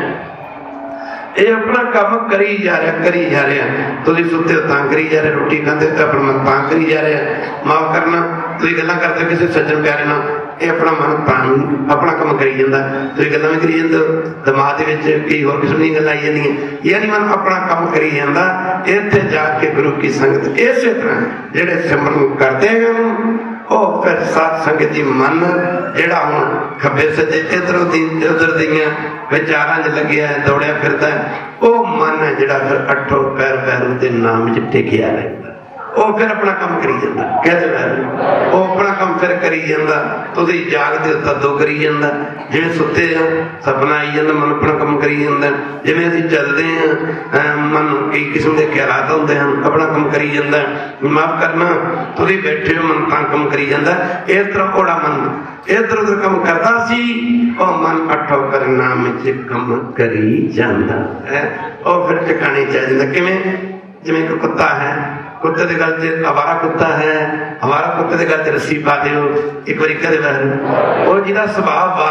ये अपना काम करी जा रहा तुम सुते हो तां करी जा रहे रोटी खाते हो अपना मन तां करी जा रहा माफ करना तुम गल्लां करते किसी सज्जन प्यारे ना ये अपना मन तां अपना काम करी जाता तुम गल्लां भी करी जाते दिमाग कई होर किस्म दी गल्लां आई जांदियां यानी मन अपना काम करी जाता। इत्थे जाके गुरु की संगत इस तरह जिहड़े सिमरन करते हैं फिर साध संगत जी मन जिहड़ा हुण खब्बे सज्जे इधर उधर दियां विचारां च लग्या दौड़िया फिरदा मन है जिहड़ा फिर अठो पैर पैरों के नाम च टिकिया रहंदा फिर अपना काम करी जाता। कैसे अपना काम फिर करी जाता तुसीं जागदे हो तदों करी जाता जिवें सुते हो सपना आई जाता मन अपना काम करी जाता। जिवें असीं चलदे हैं मन कई किस्म के ख्यालात होंदे हैं अपना काम करी जाता। माफ करना तुसीं बैठे हो मन तां काम करी जाता। इस तरह ओड़ा मन इधर उधर काम करता सी मन अठो कर नाम च काम करी जाता है फिर ठिकाने च आ जाता। किवें जिवें एक कुत्ता है कुत्ते के गल च आवारा कुत्ता है हमारा कुत्ते के गल च रस्सी पा दो एक बार कह जिहदा सुभाव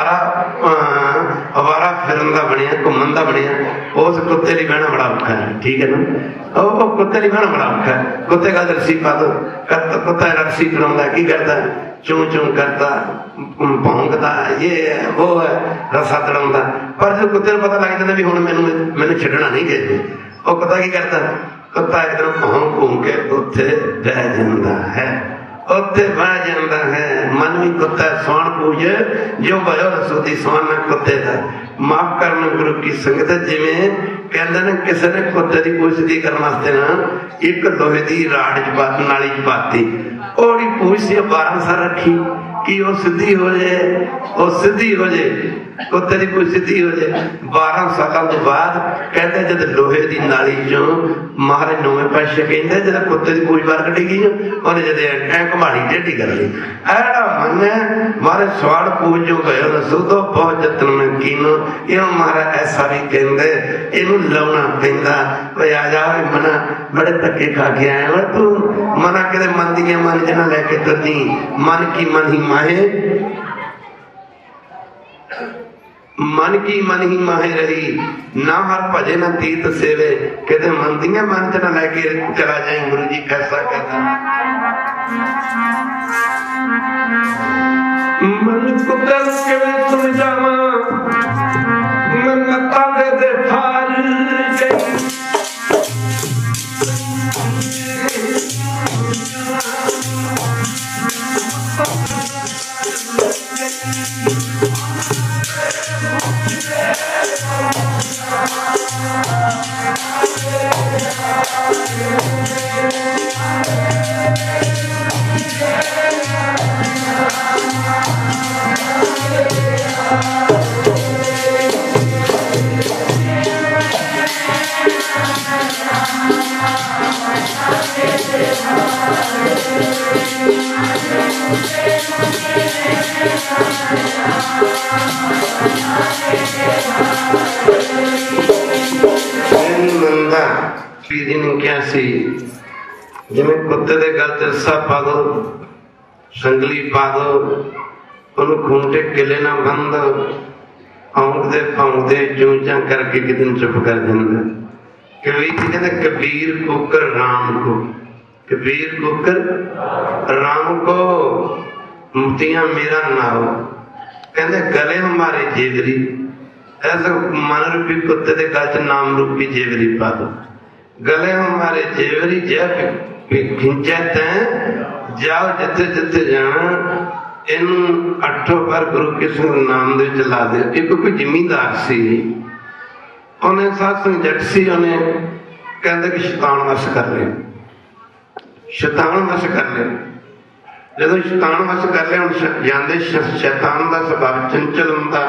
आवारा फिरन का बनया घूमन का बनया उस कुत्ते लिए बहना बड़ा औखा है। ठीक है ना वो कुत्ते लिए बहना बड़ा औखा है। कुत्ते गल रस्सी पा दो कुत्ता रस्सी बनाता की करता चूं चूं करता भौंकता ये है वो है रस्सा तड़ाउंदा पर जो कुत्ते को पता लग जाता भी हुण मैनू छड्डना नहीं गए वो कुत्ता की करता कुत्ता एकदम भौंक भूंक के उत्थे बह जाता है उत्थे बह जाता है। मन भी कुत्ता स्वान पूजे जो भयो रसो दी स्वान ना कुत्ते का। माफ करना गुरु की संगत जिवें कहते ने किसी ने कुत्ते की पूछ दी करने वास्ते ना एक लोहे की राड़ च नाली च पाती ओड़ी पूछ से 12 साल रखी कि वो सीधी हो जाए कुत्ते की पूछ सीधी हो जाए। 12 सालों के बाद कहते जब लोहे की नाली चो महाराज 9वें पातशाह कहते जब कुत्ते की पूछ बाहर कटी गई उन्हें जब ऐ घुमाड़ी टेढ़ी कर ली ऐड़ा मन है महाराज सवाल पूछ जो गयो दसो तो बहुत जतन में कीनो ये महाराज ऐसा भी कहते इनू लाउना पैंदा भाई आ जा मना बड़े धक्के खा के आए हो तू मना कहते मन दियां मन जना लैके तुरदी मन की मन ही माहे मन की मन ही माहे रही ना हर भजे ना तीर्थ सेवे कहते मन दियां मन जना लैके चला जाए गुरु जी कैसा कहता मन को दस के समझावा मन ताले दे फार सी, जिवें कुत्ते दे गल च रस्सा पा दो, संगली पा दो, उन्हें खूंटे किले ना बंद, औंकदे भौंकदे चूं-चां करके एक दिन चुप कर देंदा। कबीर जी कहते कबीर कुकर राम को, कबीर कुकर राम को, मुक्तियां मेरा नाव। कहते गले हमारे जेवरी, ऐसा मन रूपी कुत्ते के गल च नाम रूपी जेवरी पा दो। गले हमारे जेवरी जब खिंचे तैं जाओ जिथे जिथे जाना, इन अठों पर गुरु किस्म नाम दे चला दे। एक कोई जिमींदार सी, उन्हें सत्संग जट सी, उन्हें कहते कि शैतान वश कर ले, शैतान वश कर ले। जो शैतान वश कर ले, हम जाते शैतान का स्वभाव चंचल होंदा।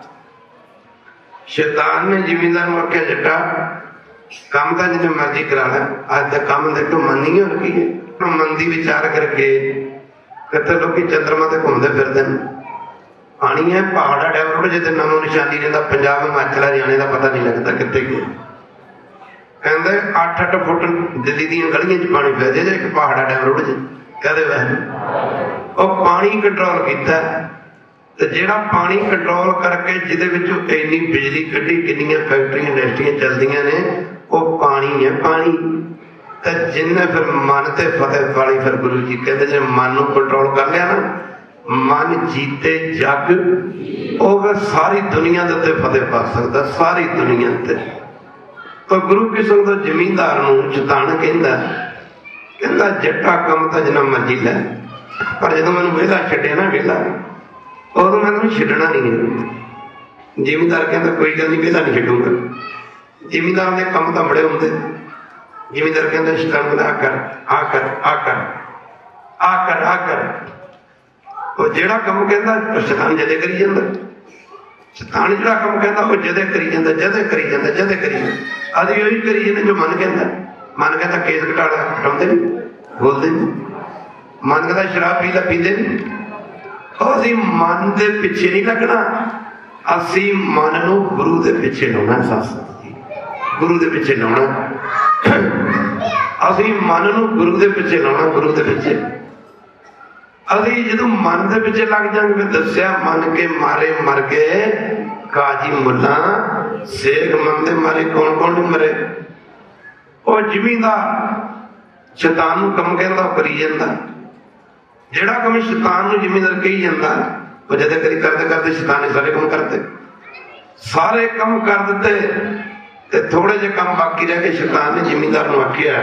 शैतान ने जिमींदार को आख्या जट्टा काम तो जिन्हें मर्जी करा लै, अज तक काम देखो मनी और की है। मंदी विचार करके कितने लोग चंद्रमा से घूमते फिरते हैं, पानी है पहाड़ा डेवलप जिते नामो निशानी रहता, पंजाब हिमाचल हरियाणे का पता नहीं लगता कितने गया। कहते 8-8 फुट दिल्ली दी गलियां च पानी फिर जाए, एक पहाड़ा डेवलप कहते वैसे वो पानी कंट्रोल किया। तो जेड़ा पानी कंट्रोल करके जिदे विचों इन्नी बिजली कढ़ी, कितनी फैक्ट्रियां इंडस्ट्रियां चलदियां ने, वो पानी है पानी। तो जिन्हें फिर मन से फतेह पाली, फिर गुरु जी कहते जो मन को कंट्रोल कर लिया ना, मन जीते जग, वो फिर सारी दुनिया के उत्ते फतेह पा सकता, सारी दुनिया ते। तो गुरु किस्म तो जमींदार नूं शैतान कहता जट्टा कम तो जिन्ना मर्जी लै, पर जो मैं वेला छड्डिया ना, वेला उदों मैं तुम छड्डना नहीं है। जिमींदार कहता कोई गल नहीं, वेला नहीं छड्डूंगा। जिमींदार के कम तो बड़े होंगे। जिमींदार कहता शैतान कहता आ कर आ कर आ कर आ कर आ कर। वो जेड़ा कम कहता शैतान जदे करी जाता, शैतान जेड़ा कम कहता वो जदे करी जाता, जदे करी जाता, जदे करी जाता। अभी वही करी जाने जो मन कहता। मन कहता केस घटाड़ा, घटाते नहीं, बोलते नहीं। मन कहता शराब पी ला, पीते नहीं। असी मन के पिछे नहीं लगना, असी मन नूं गुरु के पिछे लाना। सत्संग गुरु के पिछे लाना, असी मन नूं गुरु के पिछे लाना, गुरु के पिछे। असी जो मन के पिछे लग जाएंगे, फिर दसिया मन के मारे मर गए काजी मुला, सेख मन के मारे कौन कौन नहीं मरे। और जिमींदार शैतान नूं कम कहता करी जाता, जेड़ा कम शैतान नूं जिमींदार कही जाता, वो जदे करी करते करते शैतान ने सारे कम करते, सारे कम कर दिते। ते थोड़े जे कम बाकी रह गए। शैतान ने जिमींदार नूं आख्या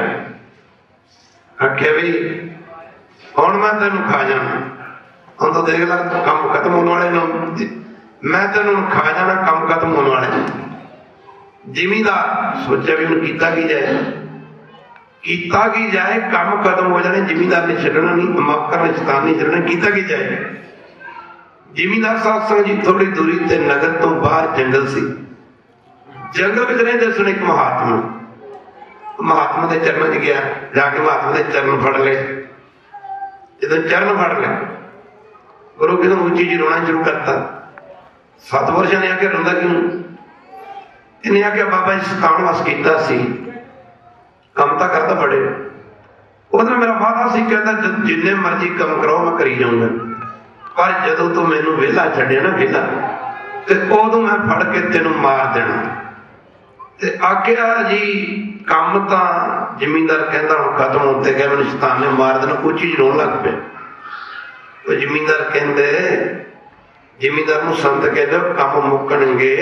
भी हुण मैं तेनू खा जाना, हम तो देख ला कम खत्म होने वाले, मैं तेनू खा जाना, कम खत्म होने वाले। जिमींदार सोचा भी हुण कीता की जाए, कीता की जाए, कम खत्म हो जाने। जिमींदार ने छड्डना नहीं, माफ करना, शैतान ने छड्डना, कीता की जाए। जिमींदार सत्संग जी थोड़ी दूरी ते नगर तो बाहर जंगल सी, जंगल में रहते सुन एक महात्मा, महात्मा के चरणों च गया, जाके महात्मा के चरण फड़ ले। जो चरण फड़ ले, गुरु किस्म उची जी रोना शुरू करता। सतपुरुषों ने आके रोंदा क्यों? इन्हें आके बाबा जी शैतान वस कीता सी, कम तो करता बड़े। उन्हें मेरा वादा सी, कहता जिन्ने मर्जी कम करो मैं करी जाऊंगा, पर जदों तू मैनू वेला छड्डिया ना, वेला ते उदों मैं फड़ के तेनू मार देना। ते आख्या जी कम तो जिमींदार कहता हूं खत्म होते गए, मैंने शैतान ने मार देना। कुछ चीज रोन लग पे। तो जिमींदार कहते, जिमींदार नूं संत कहते कम मुकणगे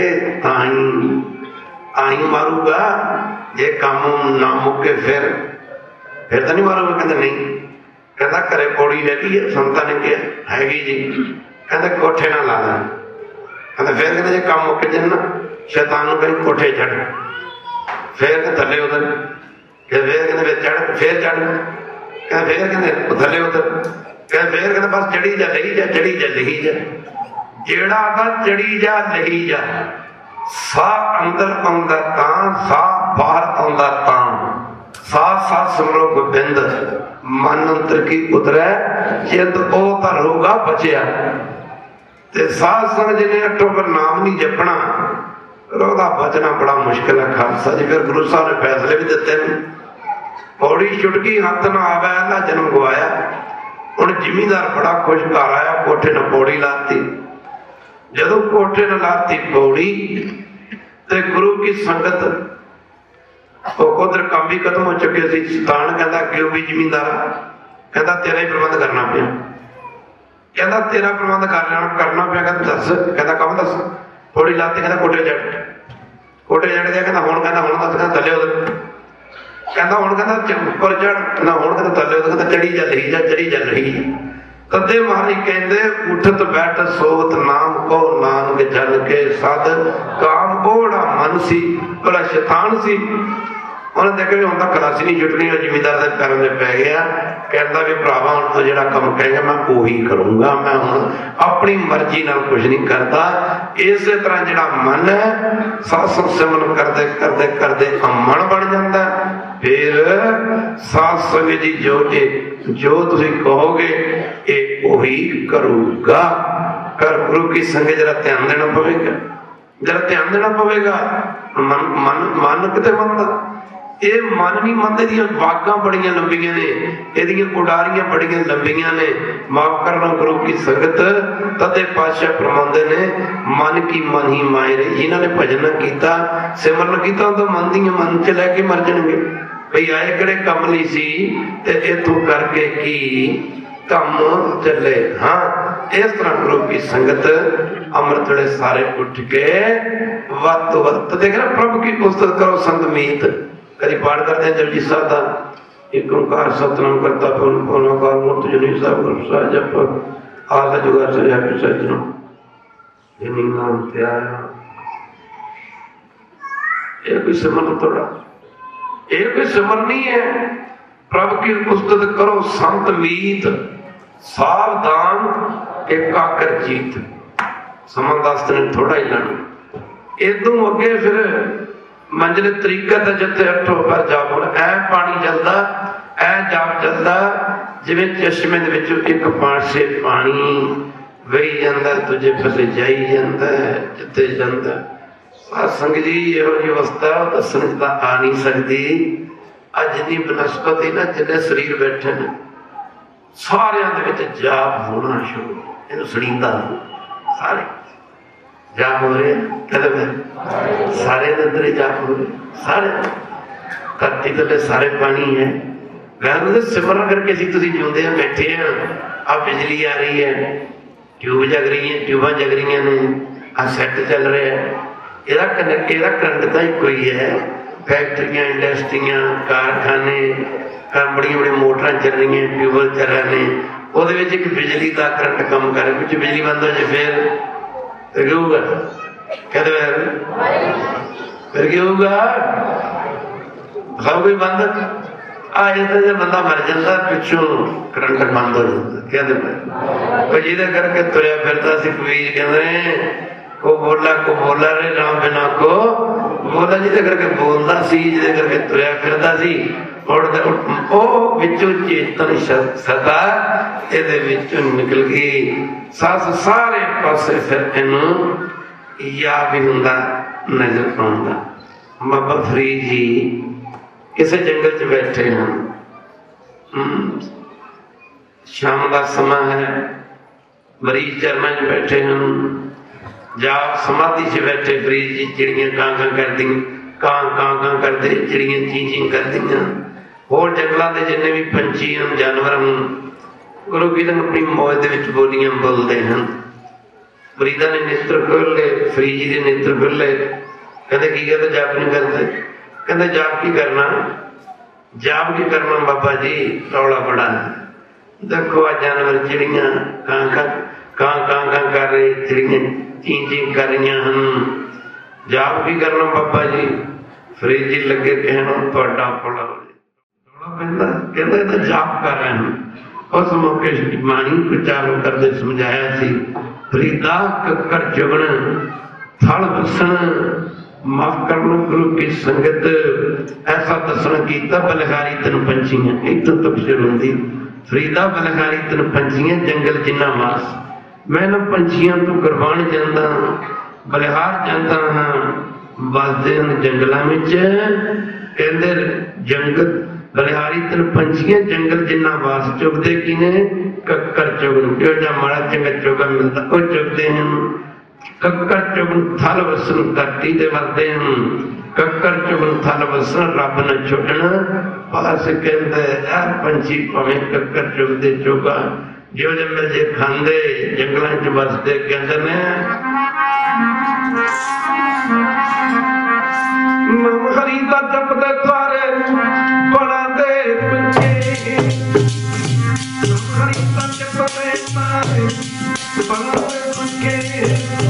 ताई मारूगा, जे कम ना मुके फिर तो नहीं मारूगा। कहते नहीं, कहता घरे पौड़ी रह गई है, संतां ने कहा हैगी जी, कहते कोठे ना ला ला। कहते फिर कहते जे कम मुक जाए ना, शैतान नूं कहीं कोठे चढ़, फिर थले उधर, फिर कहते चढ़, फिर चढ़, कहते फिर कहते थले उधर, कहते फिर कहते बस चढ़ी जा, लही जा, चढ़ी जा, लही जा। जेड़ा आदा चढ़ी जा, लही जा, साह अंदर आउंदा तां, साह बाहर आउंदा तां, साह साह सिमरो गोबिंद, मन अंतर की उतरै जिंद ओ तां रोगा बचिया। ते साध संग जिन्हें अठों पर नाम नहीं जपना, रोदा बचना बड़ा मुश्किल है। खालसा जी फिर गुरु साहब ने फैसले भी दिते हैं, पौड़ी छुटकी हथ ना आवे ना जन्म गवाया। हुण जिमीदार बड़ा खुश घर आया, कोठे ने पौड़ी लाती। जदों कोठे ने लाती पौड़ी ते गुरु की संगत उधर काम भी खत्म हो चुके थे। सुल्तान कहता क्यों भी जिमीदार, कहता तेरा ही प्रबंध करना पिया। कहता तेरा प्रबंध करना पिया। कहता दस, कहता कम दस। पौड़ी लाती, कहता कोठे चढ़। कोठे चढ़ गया, कहता हुण, कहता हुण दस, कहता थल्ले उतर। कहता हुण, कहता उपर चढ़, कहता हुण, कहता थल्ले उतर। कहता चढ़ी चल रही जा, चढ़ी चल रही। तदे महाराज कहते उठत बैठ सोत नाम को नानक जन के सद काम। ओड़ा मन सी, बड़ा शैतान सी। उन्हें देखा भी हम खलासी नहीं छुटनी, जिमीदार के पैरों में पै गया। कहता भी भरावा हुण तो जिहड़ा काम कहेगा मैं उही करूंगा, मैं हुण अपनी मर्जी नाल कुछ नहीं करता। इस तरह जिहड़ा मन है सत्संग सिमरन करते करते करते अमन बन जाता। फिर सत्संग जी जो तुसीं कहोगे ये उही करूगा। कर गुरु की संगत जरा ध्यान देना पवेगा, जरा ध्यान देना पवेगा। मन किते मनदा, ये मन नहीं मनते। दी वागां बड़ियां लंबियां ने, ये उडारियां बड़ियां लंबियां ने। माफ करना गुरु की संगत तदे पातशाह फरमांदे ने मन की मन ही मायरे। जिन्होंने भजन किया सिमरन किया तो मन दी मन च लैके मर जाएंगे। भाई आए किहड़े कम लई सी ते इथों करके की कम चले। हाँ इस तरह गुरु की संगत अमृत वेले सारे उठ के वत वत देखना प्रभु की पुस्तक करो संत मीत। कभी पाठ करते हैं जपजी साहब का एक ओंकार सतनाम करता पूर्णकार मूर्त जुनी साहब गुरु जप आला जुगार सजा के सजनो जिनी नाम ते आया। ये कोई सिमरन थोड़ा, ये कोई सिमरन नहीं है। प्रभु की पुस्तक करो संत मीत सावधान एकाकर जीत। समझदास्त ने थोड़ा ही लेना। इदों अगे फिर मंजिल तरीका तो जिथे अठो पर जाप ऐ पानी चलता, ऐ जाप चलता जिवें चश्मे दे विचों एक पासे पानी वही जाता, दूजे पासे जाई जाता जिथे जाता। सत्संग जी इहो जी अवस्था दसण च आ नहीं सकती। अज जिन्नी बनस्पति ना जिन्ने शरीर बैठे ने सारियां दे विच जाप होना शुरू, इहनूं सड़ींदा सारे जाप हो रहे कहते सारे अंदर जाप हो रहे सारे। धरती थले सारे पानी है। वैसे सिमरन करके असीं तुसीं जिउंदे हैं बैठे हैं। आ बिजली आ रही है, ट्यूब जग रही है, ट्यूबा जग रही ने, आ सैट चल रहा है। ਇਹਦਾ करंट तो ही कोई है। फैक्ट्रियां इंडस्ट्रियां कारखाने बड़िया बड़िया मोटर चल रही हैं, ट्यूबल चल रहे हैं। वो एक बिजली का करंट कम करे, कुछ बिजली बंद हो जाए फिर क्या होगा? कहते फिर क्या होगा? सब कोई बंद जब बंदा मर जाता पिछों करंट बंद हो जाता। कहते जिदे करके तुरया फिरता सी कबीर कहते को बोला रे राम बिना को बोला। जिदे करके बोलता सी, जिदे करके तुरया फिरता सी, चेतन सदा ये निकल गई। सस सारे पासे फिर इनू या भी हुंदा नजर आउंदा। बाबा फरीद जी किसी जंगल च बैठे हैं, शाम का समय है, मरीज चरणों च बैठे हैं। जाप समाधि च बैठे फरीद जी चिड़ियां कां कां करदी, कां कां कां करते, चिड़ियां चीं चीं करदियां। होर जंगलों के जिन्ने भी पंछी हैं जानवर हैं गुरु की अपनी मौज दे विच बोलियां बोलते हैं। फरीदा ने नेत्र खोल ले, फरीद जी ने नेत्र खोल ले। कहते की कहते जाप नहीं करते? कहते जाप की करना, जाप की करना बाबा जी रौला बड़ा है। देखो आ जानवर चिड़ियां कां कां कर रहे, चिड़ियां चीं चीं कर रही हैं। जाप की करना बाबा जी? फरीद जी लगे कहना तुहाडा भला हो कहते जाप कर रहे हैं। उस मौके बाणी प्रचार करते समझाया सी फरीदा कक्कर चुगण थल बसन माफ करना गुरु की संगत ऐसा दसन किया। बलहारी तेन पंछियां इतों तबसर होंगी फरीदा बलहारी तेन पंछियां जंगल जिन्ना मास मैं न पंछियां तो कुर्बान जाता बलिहार जाता हाँ बसते हैं जंगलों में। कहते बलिहारी तन पंछियां जंगल जिन्ना वास चुगते की ने कक्कर चुगन जो जा माड़ा चंगा चुगा मिलता वो चुगते हैं कक्कर चुगन थल वसन धरती दे वरदे हैं कक्कर चुगन थल वसन रब न छुटना पास कहते यार पंछी भावें कक्कर चुगते चुगा जो जब मिल जे खांदे जंगलों च बसते कहते ने हरी का जपते तारे बनाते पंछी हरी का जपते तारे बनाते पंछी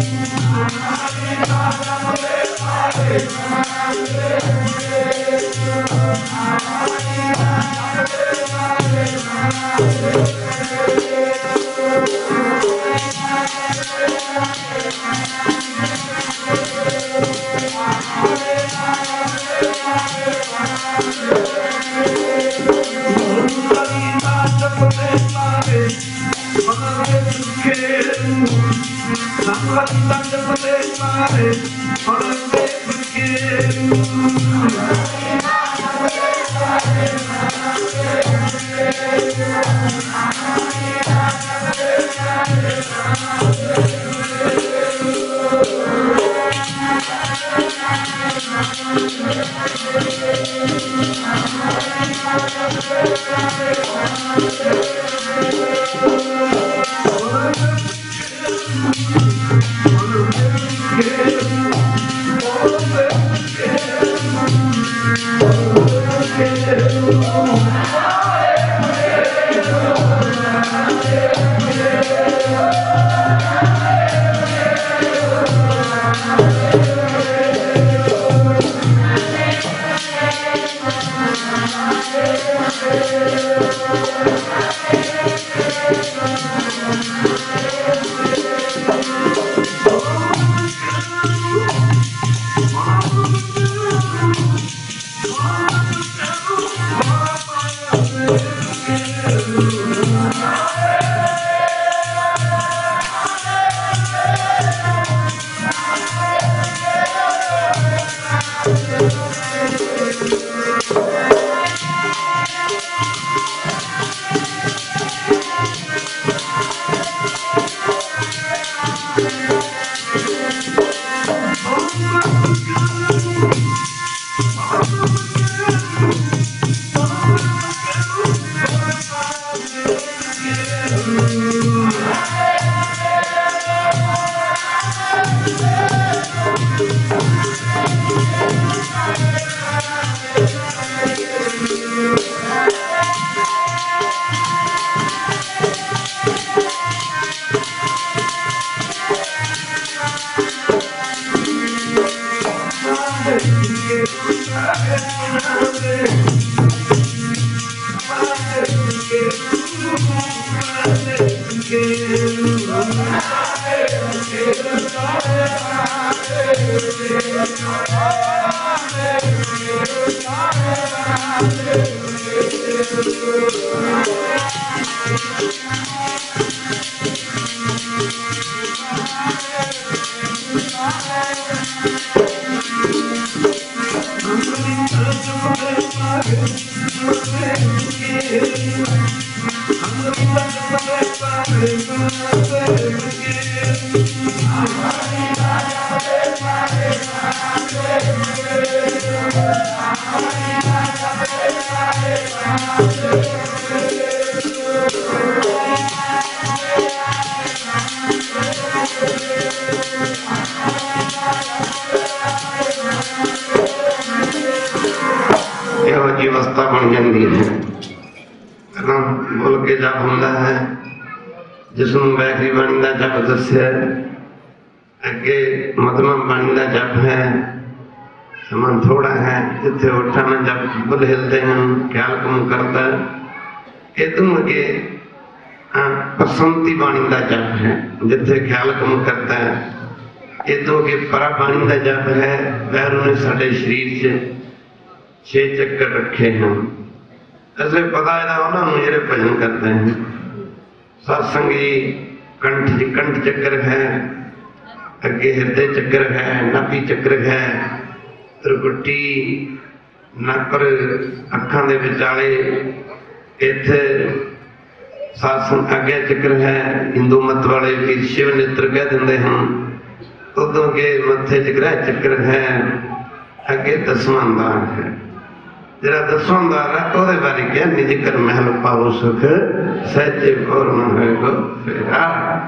अवस्था बन जाती है बोल के जप होंदा है जिसनों वैखरी बाणी का जप दस्या अगे मधमा बाणी का जप है समान थोड़ा है जिथे उठाना जब बुल हिलते हैं ख्याल कम करता है तुम अगे बसंती बाणी का जप है जिथे ख्याल कम करता है ये तो अगे परा बाणी का जप है वैरों ने साडे शरीर से 6 चक्कर रखे हैं ऐसे पता है ना उन्होंने जेरे भजन करते हैं सत्संगी कंठ चक्कर है अगे हृदय चक्कर है नाभि चक्कर है त्रिकुटी नकर अखां दे विचाले इत्थे सासंग आगे चक्र है। हिंदू मत वाले भी शिव नेत्र कह देंगे हैं। उदों के मथे च ग्रह चक्र है। अगे दसवां द्वार है। जरा दसवां द्वार है तो बारे क्या निज कर महल पाओ सुख सहजे और न होएगो फेरा।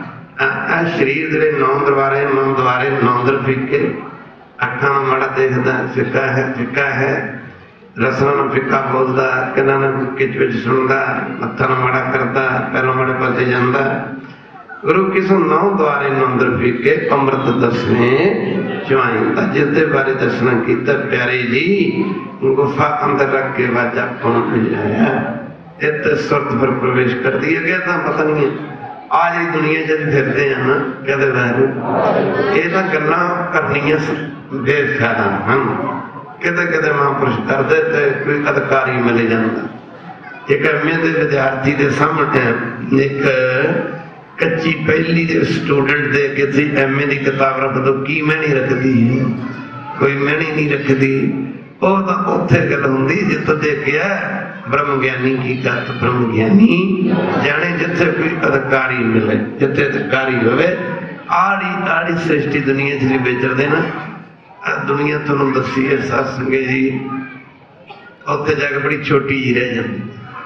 शरीर दे 9 दरवारे 9 दरवारे 9 दर फिके अखा माड़ा देखता फिका है रसना फिका बोलता कना किच विच सुनता मत्था माड़ा करता पैरों माड़े पासे जाता। गुरु किसों 9 द्वारे 9 दर फिके अमृत दसने चुआईंदा। जिसके बारे दसना किया प्यारे जी गुफा अंदर रख के वाजा कौन जाया इत सुरत पर प्रवेश कर दिया गया था। पता नहीं आज ही दुनिया जब फिरते हैं ना कहते वैरू ये तो गल्लां करनियां बेफायदा हैं। किते किते महापुरुष करते थे कोई अधिकारी मिल जाता। एक एमए के विद्यार्थी के सामने एक कच्ची पहली स्टूडेंट दे के थी एमए की किताब रख दो की मैनी रखती कोई मैनी नहीं रखती। उत्थे गल होंदी जितो देखिया ब्रह्म ज्ञानी की गत ब्रह्म ज्ञानी जाने जिथे कोई अधिकारी मिले जिथे अधिकारी होवे आड़ी आड़ी सृष्टि दुनिया च विचरदे ना। दुनिया तुहानूं दसी है सत्संग जी उत्थे जाके बड़ी छोटी जी रह जाती।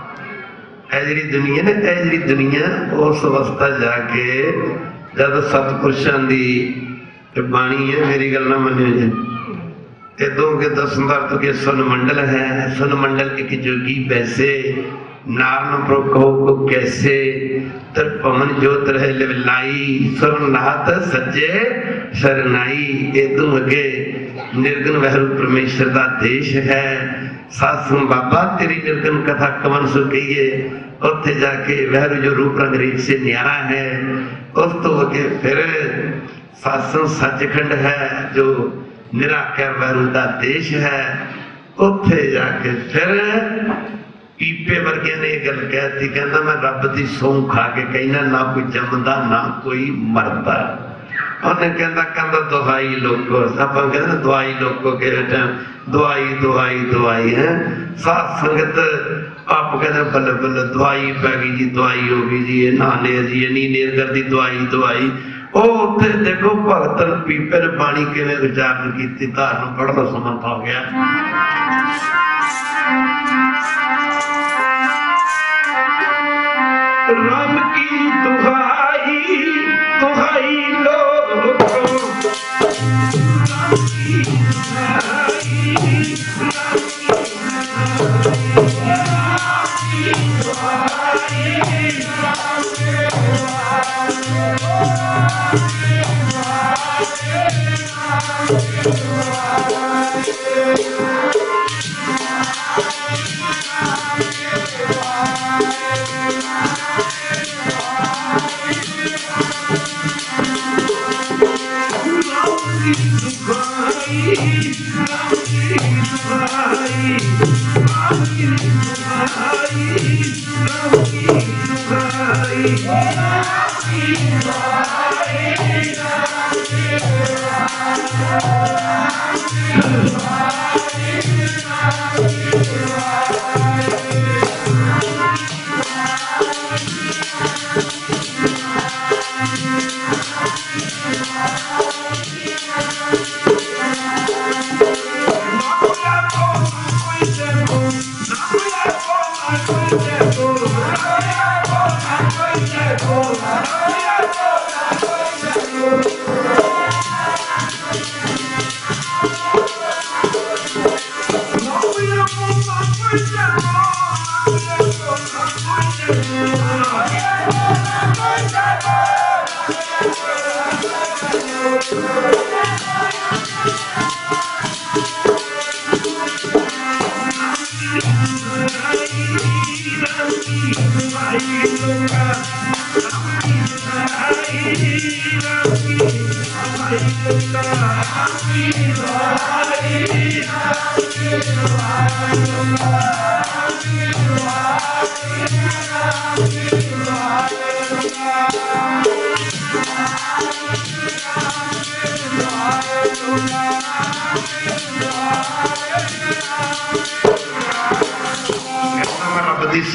ऐ जिहड़ी दुनिया ने ऐ जिहड़ी दुनिया उस अवस्था जाके जब सतपुरुषां दी बाणी है मेरी गल ना मन्नियो जी दो के 10 तो के सुन मंडल है। सुन मंडल एक जोगी वैसे नार न प्रोको को कैसे तर पवन जोत रहे लिवलाई सुर नाथ सज्जे शरनाई। एदू अगे निर्गुण वैरू परमेश्वर का देश है। सासुम बाबा तेरी निर्गुण कथा कवन सु कहिए। उत्थे जाके वैरू जो रूप रंग रीत से न्यारा है। उस तो अगे फिर सासुम सचखंड है जो निराकर वैरू का देश है। उत्थे जाके फिर पीपे वर्गे ने गल कहती कहना मैं रब की सौं खा के कहना ना कोई जमदा ना कोई मरदा। उन्हें कहता कहता दवाई लोगो आप कहते दवाई लोगो के दवाई दवाई दवाई है। सात संगत आप कहते बल्ले बल्ले दवाई पै गई जी दवाई हो गई जी ये ना नेर जी ये नी नेर कर दी दवाई दवाई। उत्थे देखो भगतन पीपे ने पानी किवें उच्चारण की धारण पढ़ लो समर्थ हो गया। राम की दुहाई दुहाई लोगों राम की दुहाई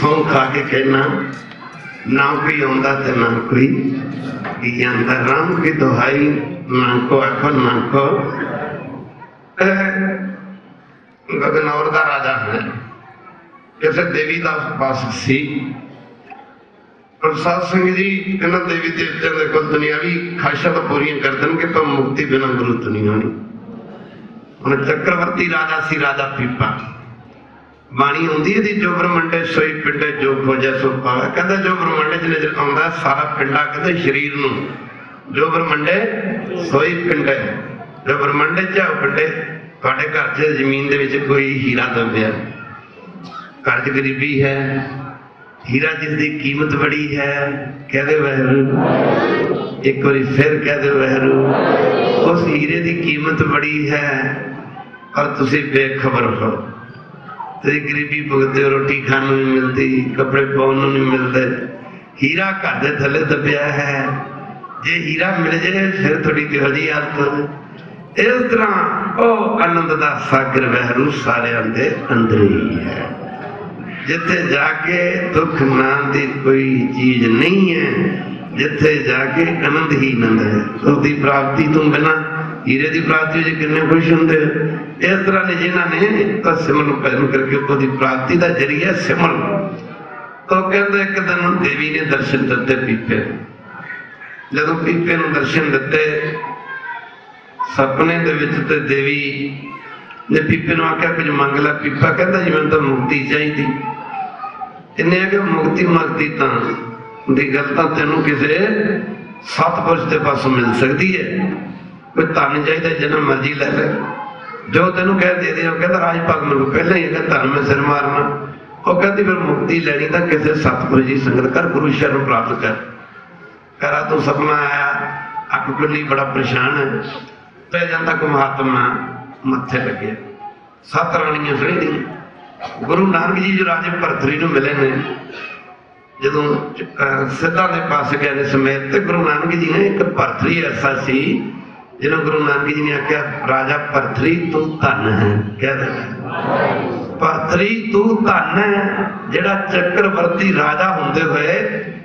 सौं खा के कहना ना कोई आंदा ते ना कोई जांदा, राम की दुहाई ना को आखो ना को। गगनौर का राजा है, किसी देवी का उपासक सी। और साध संगत जी इन्होंने देवी देवतियों के कोल दुनियावी खाहिशां तो पूरी कर देन कि तो मुक्ति बिना गुरु तो नहीं होनी। उन्हें चक्रवर्ती राजा सी, राजा पीपा। बाणी आउंदी है जो ब्रह्मंडे सोई पिंडे जो खोजे सो पावे। कहता जो ब्रह्मंडे च नजर आउंदा सारा पिंडा कहते शरीर नूं, जो ब्रह्मंडे सोई पिंडे, जो ब्रह्मंडे च पिंडे। तुहाडे घर च जमीन दे विच कोई हीरा दबिया, घर च गरीबी है, हीरा जिसकी कीमत बड़ी है, कह दे वैरू। एक बार फिर कह दे वैरू। उस हीरे की कीमत बड़ी है और तुसी बेखबर हो। तेरी गरीबी भुगते, रोटी खाने नहीं मिलती, कपड़े पाने नहीं मिलते, हीरा घर के थले दबिया है। जे हीरा मिल जाए फिर थोड़ी किहो जी हालत। इस तरह ओ आनंद का सागर वहरू सारे दे अंदर ही है। जिथे जाके दुख नाम की कोई चीज नहीं है, जिथे जाके आनंद ही आनंद है। उसकी प्राप्ति तो बिना हीरे की प्राप्ति किन्ने खुश होंगे। इस तरह ने जिन्होंने सिमरन पैन करके उसकी प्राप्ति का जरिया सिमरन। तो कहते एक दिन देवी ने दर्शन दिते पीपे। जो पीपे ने दर्शन दिते सपने दे विच, ते देवी ने पीपे ने आख्या कुछ मंग ला। पीपा कहता जी मैं तो मुक्ति चाहिए। इन्हें आख्या मुक्ति मंगती तो गल तो तेनों किसी सतपुरुष के पासों मिल सकती है। कोई धन चाहिए जिन्ना मर्जी लै ले, जो तेनों कह दे दे। कहता राज भाग मेरे को पहले ही है धन में सिर मारना। वो कहती फिर मुक्ति लैनी तो किसी सतपुरुष की संगत कर, गुरु शरण प्राप्त कर। कह रहा तू सपना आया, अक खुली, बड़ा परेशान है, पै जाता को महात्मा मत्थे लगे। 7 रानियां खड़ी दी। गुरु नानक जी जो राजे भरतरी नूं मिले ने, जदों सिद्धां दे पास गए ने समेत, ते गुरु नानक जी ने एक भरतरी ऐसा सी जिन्होंने गुरु नानक जी ने आख्या राजा भरतरी तू धन है। कह दे भरतरी तू धन है, जिहड़ा चक्रवर्ती राजा होंदे हुए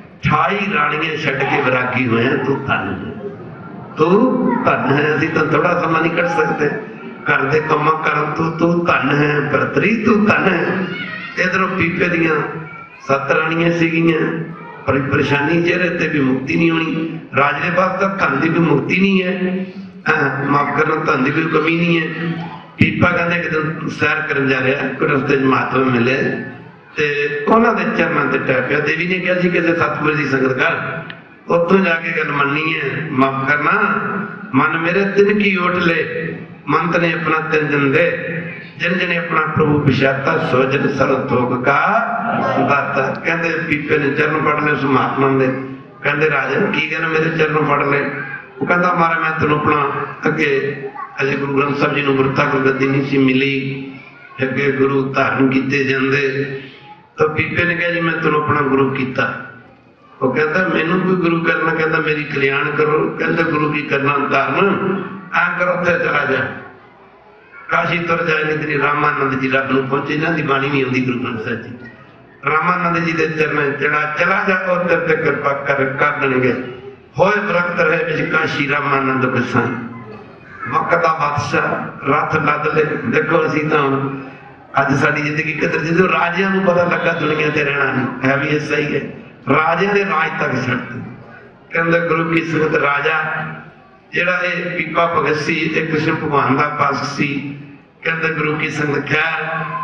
28 रानियां छड्ड के विरागी हुए हैं। तू धन है, तू धन है। असीं तो थोड़ा समा नहीं कट सकते घर के कामां करन तो। तू धन है भरतरी, तू धन है। इधरों पीपे दियां 7 रानियां सीगियां, पर परेशानी चेहरे ते भी मुक्ति नहीं होनी। राज के पास तो धन की कोई मुक्ति नहीं है, माफ करना धन की कोई कमी नहीं है। पीपा कहते एक दिन सैर करन जा रहा, कोई रस्ते महात्मा मिले ते उन्होंने चरणों से टै पिया। देवी ने कहा किसी सतपुरुष की संगत कर, उतों जाके गल मननी है। माफ करना मन मेरे दिन की ओट ले, मंत ने अपना तिन दिन दे, जिन जिने अपना प्रभु पिछाता सो जन सरल थोक का दाता। कहते पीपे ने चरण पढ़ ले उस महात्मा दे। कहते राजन की कहना मेरे चरण पढ़ ले। वो कहता मारा मैं तेन अपना अगे अजे गुरु ग्रंथ साहब जी को गुरता को गद्दी नहीं सी मिली, अगे गुरु धारण किए जाते। तो पीपे ने कहा जी मैं तेन अपना गुरु किया। वो कहता मैनू कोई गुरु करना, कहता मेरी कल्याण करो। कहते गुरु की करना धारण आ करो, थे चला जा काशी तुर जाए नहीं तेरी। रामानंद जी रब नूं पहुंचे, इन्हां दी बाणी नहीं आउंदी गुरु ग्रंथ साहिब जी। रामानंद जी के चरणों चढ़ा चला जा और तेरे ते कृपा कर देंगे। होए वरक्त रहे विच काशी रामानंद गोसाई, वक्त दा बादशाह रथ लद ले। देखो असीं तां अज साडी जिंदगी किधर जिदों राजियां नूं पता लगा दुनिया ते रहना नहीं है, भी ऐसा ही है। राजे ने राज तक छड्डते। कहंदे गुरु की संगत राजा जिहड़ा ये पीपा भगत सी, एक कृष्ण भगवान का पास सी। कहंदे गुरु की संगत खैर,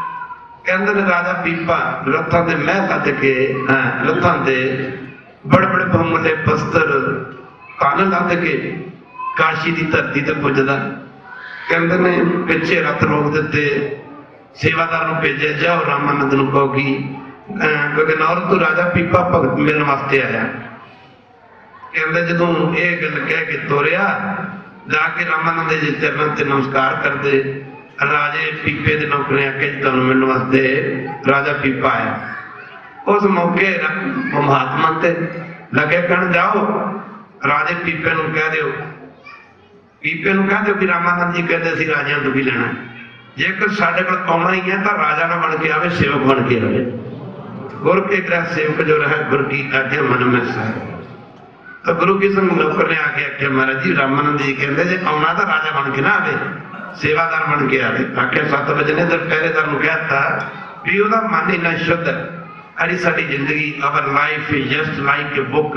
कहंदे ने राजा पीपा रथां दे महल लद के, रथां दे बड़े बड़े बहुमूल्य बस्तर कान लद के काशी की धरती ते पुजदा। कहंदे ने पिछे रथ रोक दिते, सेवादार नूं भेजे जाओ रामानंद नूं कहो कि गगनौर तो राजा पीपा भगत मिलने वास्ते आया। कहते जो ये गल कह के तोरिया, जाके रामानंद जी चरणों से नमस्कार कर दे। राजे पीपे के नौकरे आके तुम मिलने वास्ते राजा पीपा आया। उस मौके महात्मा ते लगे कहन जाओ राजे पीपे नूं कह दो, पीपे नूं कह दो कि रामानंद जी कहते सी राजियां तो भी लेना, जेकर साडे कोल आउणा ही है तो राजा ना बन के आवे, सेवक बन के आवे। गुर के ग्रह सेवक जो रहा गुरु की आज्ञा मन में सह। तो गुरु की संग नौकर ने आके आख्या महाराज जी रामानंद जी कहते जे आना तो राजा बन के ना आवे, सेवादार बन के आवे। आख्या 7 बजने तो पहरेदार को कहता भी ਉਹਦਾ मन इन्ना शुद्ध है। अरे साडी जिंदगी our life is just like a book.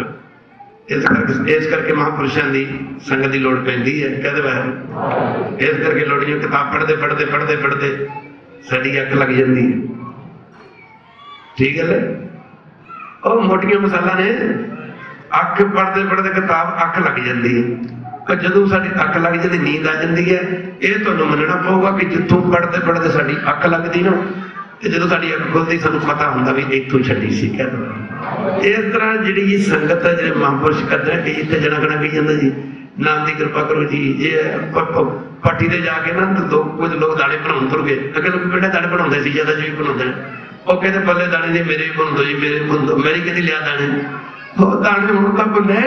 इस करके महापुरुषों की संगत की लोड़ पैंदी है। कहते वह इस करके लोड़ियों किताब पढ़ते पढ़ते पढ़ते पढ़ते साडी अख लग जाती है। ठीक है और मोटिया मसाला ने अख पढ़ते पढ़ते किताब अख लग जाती है। पर जो साडी अख लग जाती नींद आ जाती है। ये तो मनना पऊगा कि जितों पढ़ते पढ़ते साडी अख लगती ना तो जो साडी अख खुलती सानू पता होंदा भी इत्थों छड्डी सी। कहते इस तरह जी संगत है जो महापुरुष करते हैं कि इतने जना कना कही जाता जी नाम की कृपा करो जी। ये पट्टी से जाके ना तो कुछ लोग दाने बनाने तुर गए। अगर लोग किहड़े दाने बनाते सी ज्यादा जी बनाते वो कहते पल्ले दाने जी मेरे भी बुन दो जी मेरे भी बुन दो। मेरी कहती लिया दाने वो दाने हूं तो बुने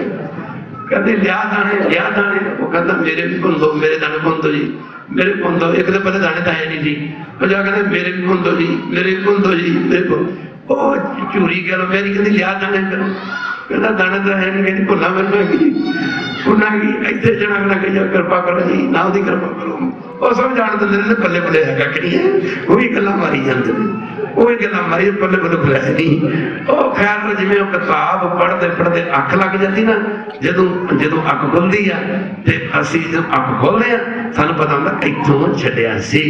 कहते लिया दाने वो कहता मेरे भी बुन दो मेरे दाने बुन दो जी मेरे बुन दो। एक तो पहले दाने तो है नहीं जी वो जा कहते मेरे भी बुन दो जी मेरे भी बुन दो जी मेरे को वो चूरी कह लो मेरी कहती लिया दाने करो कहता दाने तो है नहीं कहती भुना मैनू भुना की इतने जना ना कही कृपा करो जी ना उसकी कृपा करो। वो सब जान देंगे पल्ले पल्ले है कख नहीं है वही गल्लां मारी जाते वही गल्लां मारी पल्ले पल्ले बुलाया नहीं। वो खैर जिवें किताब पढ़ते पढ़ते अख लग जाती ना जो जो अख खुलती है तो असी जो अख खोलते हैं सानू पता होंदा इत्थों छड्डिया सी।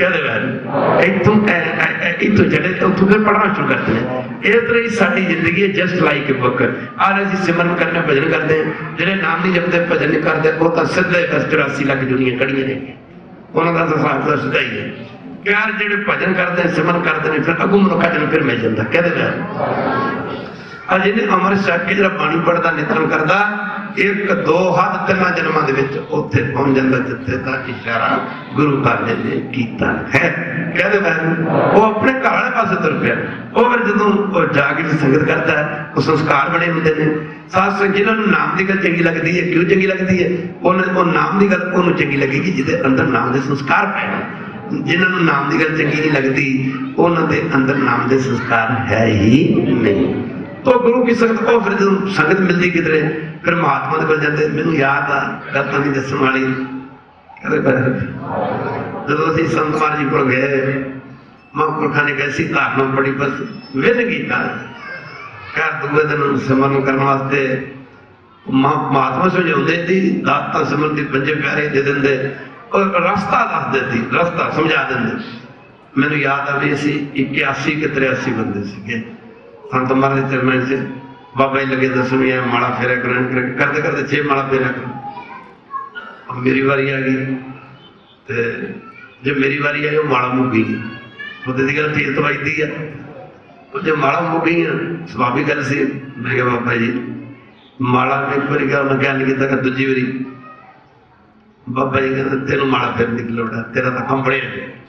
कहते इत्थों इत्थों छड्डे तो उत्थों फिर पढ़ना शुरू करते हैं। इस तरह ही साडी जिंदगी है जस्ट लाइक ए बुक। आज असीं सिमरन करने भजन करते हैं जिहड़े नाम नहीं जपते भजन नहीं करते वो तो सीधे 84 लाख दुनिया खड़ियां ने उन्होंने तो हिसाब तो सीधा ही है। प्यार जो भजन करते हैं सिमरन करते हैं फिर अगू मनुखा जन फिर मिल जाता। कहते जिन्हें अमृत छक के जो बाणी पढ़ता नितन करता 1 2 हद 3 जन्मां दे विच उत्थे पहुंच जाता जिथे का इशारा गुरु घाले ने कीता है। कहते वो अपने घर वाले पासे तुर पिया। वो फिर जो जाके संगत करता है वो संस्कार बने होंगे ने साथ संग जिन्होंने नाम की गल चंगी लगती है। क्यों चंगी लगती है वो नाम की गल उन्होंने चंगी लगेगी जिदे अंदर नाम के संस्कार पैण। जिन्होंने नाम की गल चंगी नहीं लगती उन्होंने अंदर नाम के संस्कार है ही नहीं। तो गुरु की संगत को फिर जो संगत मिलती किधरे फिर महात्मा को जाते मैनू याद आ गल नहीं दसन वाली। जो असीं संत महाराज जी को गए महापुरखा ने कैसी धारणा पड़ी बस विन किया खैर दूसरे दिन सिमरन करने वास्ते महात्मा समझाते थी दाता सिमरन की 5 प्यारे दे देंगे और रास्ता दस देती रास्ता समझा देंगे। मैनू याद आ भी असीं 81 के 83 बंदे सीगे संत महाराज चरणों से बाबा जी लगे दसवीं माला फेरा करते करते 6 माला फेरा कर मेरी वारी आ गई। तो जो मेरी वारी आई वो माला मुक गई बुद्ध की गल ठीक तो वजदी है। जो माला मुक गई स्वाभाविक गल सी मैं क्या बाबा जी माला एक बार क्या उन्हें क्या नहीं किया दूजी बारी बाबा जी कहते तेन माला फेरने की लोड़ है तेरा तो काम बड़े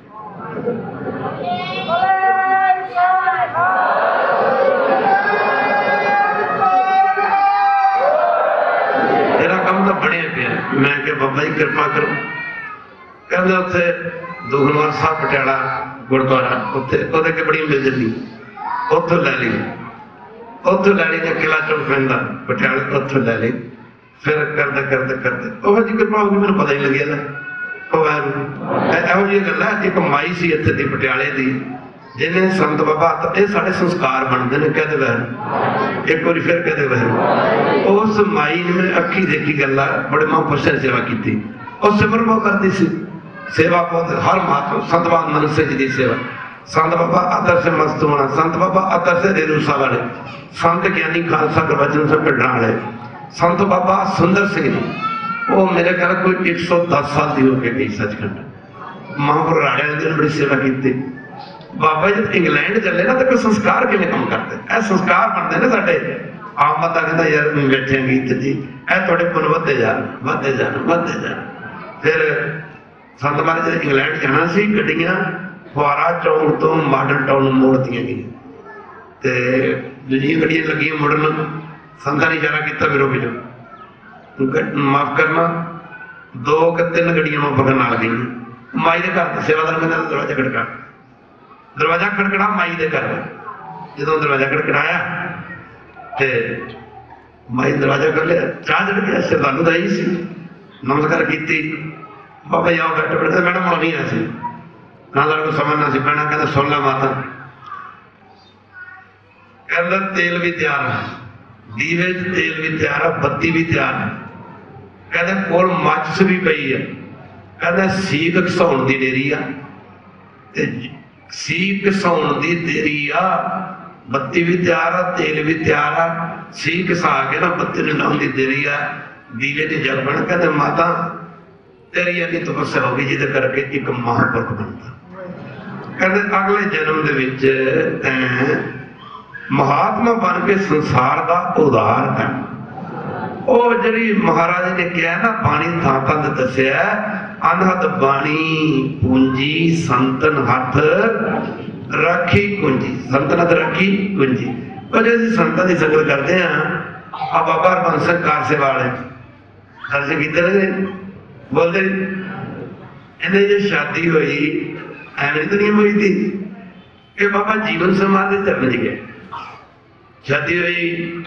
तेरा काम तो बड़े पे। मैं क्या बाबा जी कृपा करो कहते उत्थे दुखनवार साहब पटियाला गुरुद्वारा उत्थे के बड़ी मिल जाती उतों लै ली उतों लै ली जो किला चौक पैंदा पटियाले उतों लै ली फिर करते करते करते वो जी कृपा होगी मैंने पता ही लगे ना ਇਹੋ ਜਿਹੀ ਗੱਲ ਹੈ। एक माई सी इत्थे दी पटियाले दी जिन्हें संत बाबा ये साढ़े संस्कार बनते हैं। कहते वह एक बार फिर कहते वह उस माई ने मेरे अखी देखी गल बड़े महापुरुष ने सेवा की और सिमरन बहुत करती सी सेवा बहुत हर महात्मा संत बाबा मनुष्य जी की सेवा संत बाबा अतर से मस्त होना संत बाबा अतर से रेरूसा वाले संत ज्ञानी खालसा गुरबचन से पिंडा वाले संत बाबा सुंदर सिंह वो मेरे ख्याल कोई 110 साल की हो गई सचखंड महापुर राड़े ने बड़ी सेवा की। बाबा जी इंग्लैंड चले ना तो कोई संस्कार किमें काम करते ए संस्कार बनते ना साडे आम बंदा कहता यार बैठे गीत जी ए थोड़े पुन वधे जान वधे जान वधे जान। फिर संत महाराज इंग्लैंड जाना सी गड्डियां फुआरा चौक तो मॉडल टाउन मोड़तियां गई ते दूजियां गड्डियां लगियां मुड़न संतां ने इशारा किया भी रुक जाओ माफ करना 2 के 3 गड्डियां पकड़ नाल गई माई के घर सेवादार कहते दरवाजा खड़का माई के घर जो दरवाजा खड़खड़ाया तो माई दरवाजा कर लिया, चाह चढ़ गया, श्रद्धालु आई सी, नमस्कार की, बाबा जी आओ बैठो बैठे, मैडम आनी है सी ना को समझ ना सी पैना, कहता सुन ला माता, कहता तेल भी तैयार है, दीवे तेल भी तैयार है, बत्ती भी तैयार है, कहते कोल माचिस भी पई है, कहता सीख घसाउण दी डेरी आ, सीख घसाउण दी देरी आ, बत्ती भी तैयार है, तेल भी तैयार है, सीख घसा के ना बत्ती लाउण दी देरी आ, दीवे दी जग बन। कहते माता तेरी इन्नी तपस्या होगी जिहदे करके एक महापुरख बनता। कहते अगले जन्म दे विच तैं महात्मा बन के संसार का उधार है। ਉਹ ਜਿਹੜੀ ਮਹਾਰਾਜ ਨੇ ਕਿਹਾ ਨਾ ਬਾਣੀ ਥਾਂ ਥਾਂ ਤੇ ਦੱਸਿਆ, ਅਨਹਦ ਬਾਣੀ ਪੂੰਜੀ ਸੰਤਨ ਹੱਥ ਰੱਖੀ ਕੁੰਜੀ, ਸੰਤਨ ਹੱਥ ਰੱਖੀ ਕੁੰਜੀ। ਉਹ ਜੇ ਅਸੀਂ ਸੰਤਾਂ ਦੀ ਸੰਗਤ ਕਰਦੇ ਹਾਂ, ਆ ਬਾਬਾ ਹਰਬੰਸ ਸਿੰਘ ਕਾਰਸੇ ਵਾਲੇ ਦਰਸ਼ਨ ਕੀਤੇ ਨੇ, ਬੋਲਦੇ ਇਹਨੇ ਜੇ ਸ਼ਾਦੀ ਹੋਈ ਐਵੇਂ ਤਾਂ ਨਹੀਂ ਹੋਈ ਥੀ ਕਿ ਬਾਬਾ ਜੀਵਨ ਸਮਾਧ ਦੇ ਚਰਨ ਚ ਗਏ, ਸ਼ਾਦੀ ਹੋਈ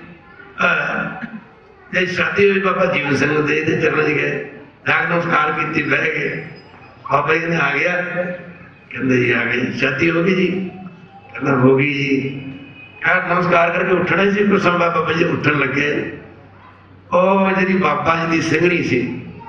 शादी हुई बाबा जीवन सिंह दे चरण गए, राग नमस्कार की, बह गए, बाबा जी ने आ गया, कहते जी आ गए, शादी हो गई जी, कहना हो गई जी, नमस्कार करके उठना ही कुछ समय बाबा जी उठन लगे, जी बाबा जी की सिंगड़ी सी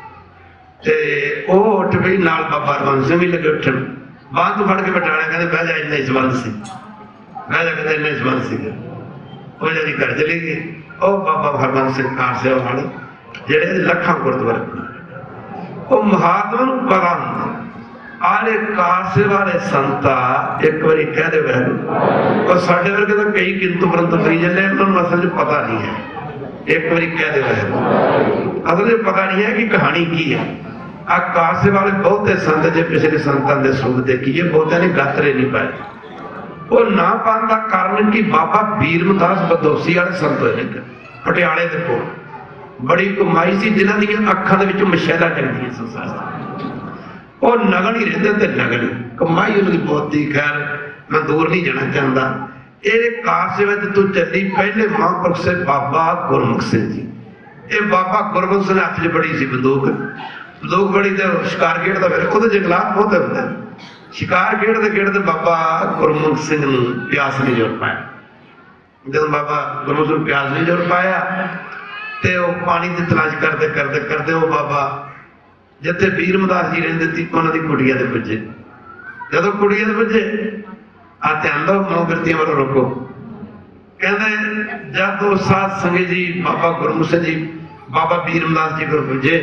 उठ पई, नाल बाबा हरबंस सिंह भी लगे उठन, बांह तो फड़ के बटाने, कहते बह जा, इन्ना संबंध से बह जा, कहते इन्ना संबंध से वो जी घर चले गए। बाबा हरबंस सिंह कारसे वाले जेडे लखा गुरुद्वारे वो महात्मा नूं पता हुंदा, आले कारसे वाले संता एक बारी कह दे वैगुरू, और साडे वर्गे तो कई किंतु परंतु करी जाते हैं, उन्होंने असल में पता नहीं है, एक बारी कह दे वैगुरू, असल में पता नहीं है कि कहानी की है। आ कारसे वाले बहुते संत जे पिछले संतां दे सुख देखिए, बहुते ने गात्रे नहीं पाए, वो ना पाने का कारण कि बाबा बीरमदास बदौसी वाले संत होए पटियाले दे कोल, बड़ी कमाई सी, जिन्हां दी अखां दे विचों मशैला निकलदियां संसार वो नगन ही रहंदे ते नगन कमाई उन्हां दी बहुत थी। खैर मैं दूर नहीं जाना चाहता, ये कारसे विच तू चली पहले महापुरुष से बाबा गुरमुख सिंह जी, ये बाबा गुरमुख सिंह हथ च बड़ी सी बंदूक, बंदूक बड़ी तो शिकार खेडदा, फिर उहदे जंगलात बहुत हुंदे, शिकार खेडते खेडते बाबा गुरमुख सिंह नूं प्यास नहीं जुड़ पाया। जब बाबा गुरमुख सिंह प्यास नहीं जुड़ पाया तो वह पानी की तलाश करते करते करते वो बाबा जिथे बीरमदास जी रहिंदे सी उन्हां दी कुटिया ते पुजे। जदों कुटिया ते पुजे आ ध्यान दो मनोवृत्तियां वालों रोको, कहते जब तो साध संगत जी बाबा गुरमुख सिंह जी बाबा बीरमदास जी को पुजे,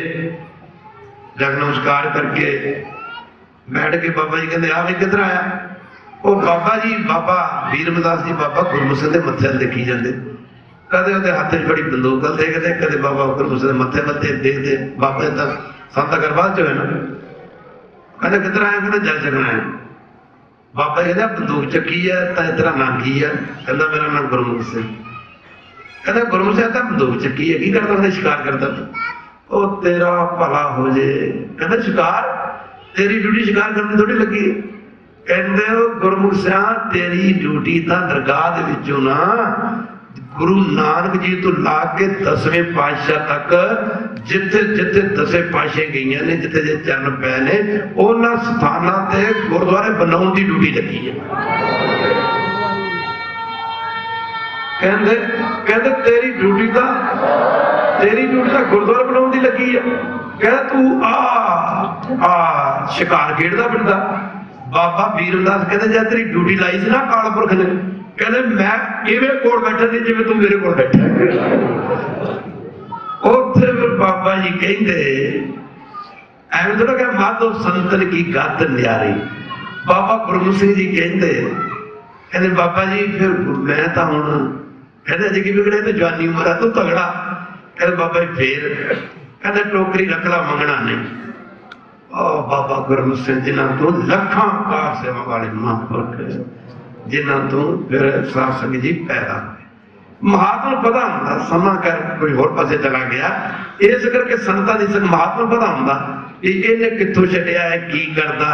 जग नमस्कार करके बैठ के बाबा जी कहते आ भी किधर आया, वो बाबा जी बाबा बीरमदास जी बाबा गुरमुख सिंह के मत्थे देखी जाते, कदे उहदे हथ च बड़ी बंदूक देखते, कदे बाबा गुरमुख सिंह मत्थे मत्थे देखते, बाबा तो संत गरबाज जो है ना, कहते किधर आया, कहते जल चकना है, बाबा जी कहते बंदूक चकी है तो तेरा नाम की है, कहता मेरा नाम गुरमुख सिंह, कहते गुरमुख सिंह बंदूक चकी है की करता, शिकार करता, ओ तेरा भला हो जे, कहते शिकार तेरी ड्यूटी शिकार करनी थोड़ी लगी, कहते गुरमुख सिंह तेरी ड्यूटी तो दरगाह दे विचों ना गुरु नानक जी तो ला के 10वें पातशाह तक जिथे जिथे 10 पातशाह गई ने, जिथे जे चरण पै ने, उन्हां स्थानां ते गुरुद्वारे बनाउण दी ड्यूटी लगी है। कहते कहते तेरी ड्यूटी तो गुरुद्वारे बनाउण दी लगी है, कह तू आ शिकार खेडदा फिरदा। बाबा बीरमदास कहते जब तेरी ड्यूटी लाई सी ना अकाल पुरख ने, कहते मैं इवें कोल बैठा सी जिवें तू मेरे कोल बैठा। उत्थे फिर बाबा जी कहते एवं थोड़ा क्या माधो संतन की गत न्यारी। बाबा गुरमुख सिंह जी कहते बाबा जी फिर मैं तो हुण कहते अजे की बिगड़े तो जवानी उम्र है तू तगड़ा। कहते बाबा जी फिर कहते टोकरी रख ला मंगना नहीं। बाबा गुरमुख सिंह जिन्हों तो लखां कार सेवा वाले महापुरख जिन्हों तो फिर साध संगत जी पैदा हुए। महात्मा पता होंगे समा कर कोई होर पासे चला गया, इस करके संतां दी संग महात्मा पता होंगे इन्हें कित्थों छड्डिया है, की करदा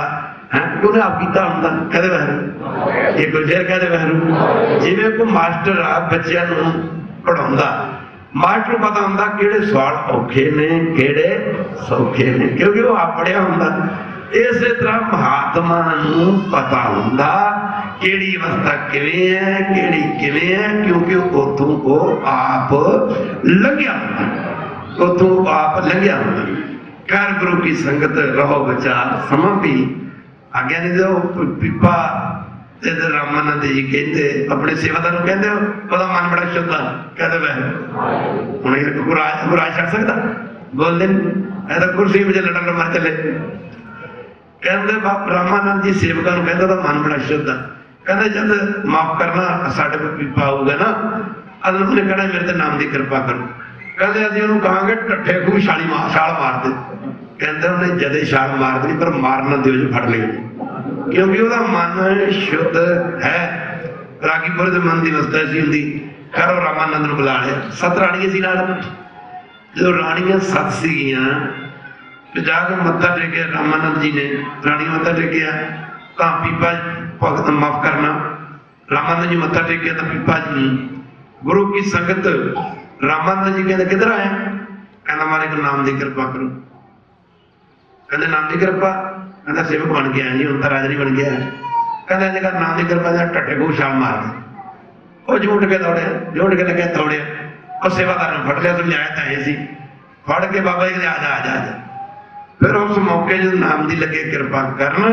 है उन्हें आप किया होंगे कहते वैरू एक फिर कहते वैरू जिवें कोई मास्टर आ बच्चों पढ़ाता मास्टर पता होंगे किहड़े सवाल औखे ने किहड़े सौखे ने क्योंकि वो आप पढ़िया होंगे इस तरह महात्मा नूं पता होंगे किहड़ी अवस्था किवें है किहड़ी किवें है क्योंकि उतों को आप लंघिया होंगे उतों आप लंघिया होंगे कर गुरु की संगत रहो बचा समा भी आज्ञा नहीं दो पीपा रामानंद जी कहते अपने सेवादार कहते हो मन बड़ा शुद्ध कहते वह हूँ गुराज छड़ सकता बोलते ऐसा कुर्सी में लड़न मर चले कहते रामानंद जी सेवकों कहते तो मन बड़ा शुद्ध कहते जब माफ करना साढ़े को पीपा आऊगा ना अद उन्हें कहना मेरे ते नाम की कृपा करो कहते असं उन्होंने कहांगे टट्ठे खूब छाल मार दे कहते उन्हें जदे छाल मार दी पर मारना दो जो फड़ लिया क्योंकि वह मन शुद्ध है रागीपुर के मन की अवस्था ऐसी होंगी करो रामानंद को बुला लिया 7 राणियां सी नाल जो राणियां 7 सीगियां जाके मत्था टेकिया रामानंद जी ने राणी मत्था टेकिया तो पीपा भगत माफ करना रामानंद जी मत्था टेकिया तो पीपा जी गुरु की संगत रामानंद जी कहते किधर आए कहना हमारे को नाम की कृपा करो कहते नाम की कृपा कहता सेवक बन गया जी उनका राजा नहीं बन गया कहता जगह नाम की कृपा टट्टे को छाल मार दी वो झूठ के दौड़े झूठ के लगे दौड़े और सेवादार ने फट लिया समझाया तो ऐसी फट के बाबा जी आ जा फिर उस मौके जो नाम की लगे कृपा करना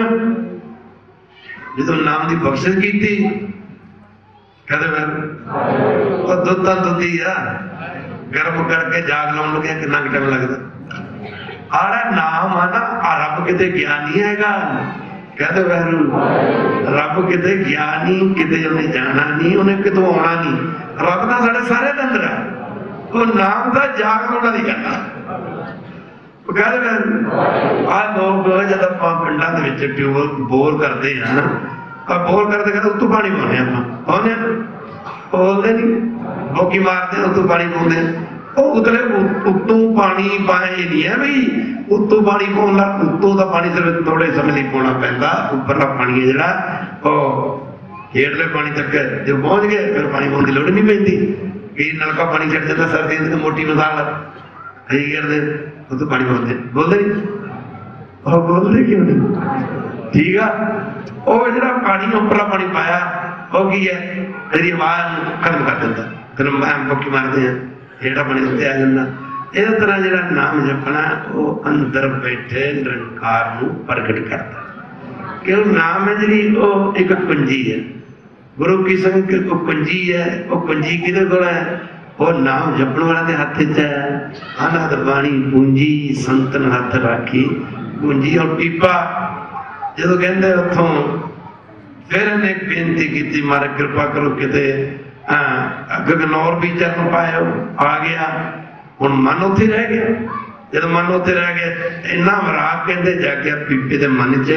जो नाम की बख्शिश की थी कहते फिर दुधा दुधी आ गर्म करके जाग लाने लगे कितना टाइम लगता आड़ा नाम आना रब किते ज्ञानी हैगा कहते वैरू रब किते ज्ञानी किते उन्हें जाना नहीं उन्हें कितों आना नहीं रब तो साढ़े सारे अंदर है वो नाम का जाग लाना नहीं करना कहते वैरू आ लोग जब आप पिंडा के ट्यूबवेल बोर करते हैं बोर करते कहते उत्तों पानी पाने पाने बोलते नहीं बोकी मारते उत्तों पानी पाते उतले उत्तों पानी पाए नहीं है भाई उत्तों पानी पाने उत्तों का पानी सिर्फ थोड़े समय नहीं पाना पैंदा उपरला पानी है जिहड़ा हेठले पानी तक जो पहुंच गए फिर पानी पाने की लोड़ नहीं पैंदी कई नलका पानी छड़ जाता सर्दी तो मोटी मिसाल कई करते उत्तों पानी पाते बोलते नहीं बोलते क्यों नहीं ठीक है वो जिहड़ा पानी उपरला पानी पाया वो की है तेरी आवाज खत्म कर देता फिर बोकी मारते हैं हेठा पानी उत्ते आ जाता इस तरह जो नाम जपना वो अंदर बैठे निरंकार नूं प्रगट करता क्यों नाम है जी वो एक कुंजी है गुरु की संग को कुंजी है वो कुंजी किहदे कोल है वो नाम जपण वाले के हाथ च है अनहद बाणी पूंजी संतन हाथ राखी पूंजी और पीपा जो कहते उतों फिर इन्हें बेनती की मारे कृपा करो किते गगनौर भी चरण पायो आ गया हुण मन उत्थे रह गया जब मन उत्थे रह गया इन्ना वराग कहते जागया पीपे के मन च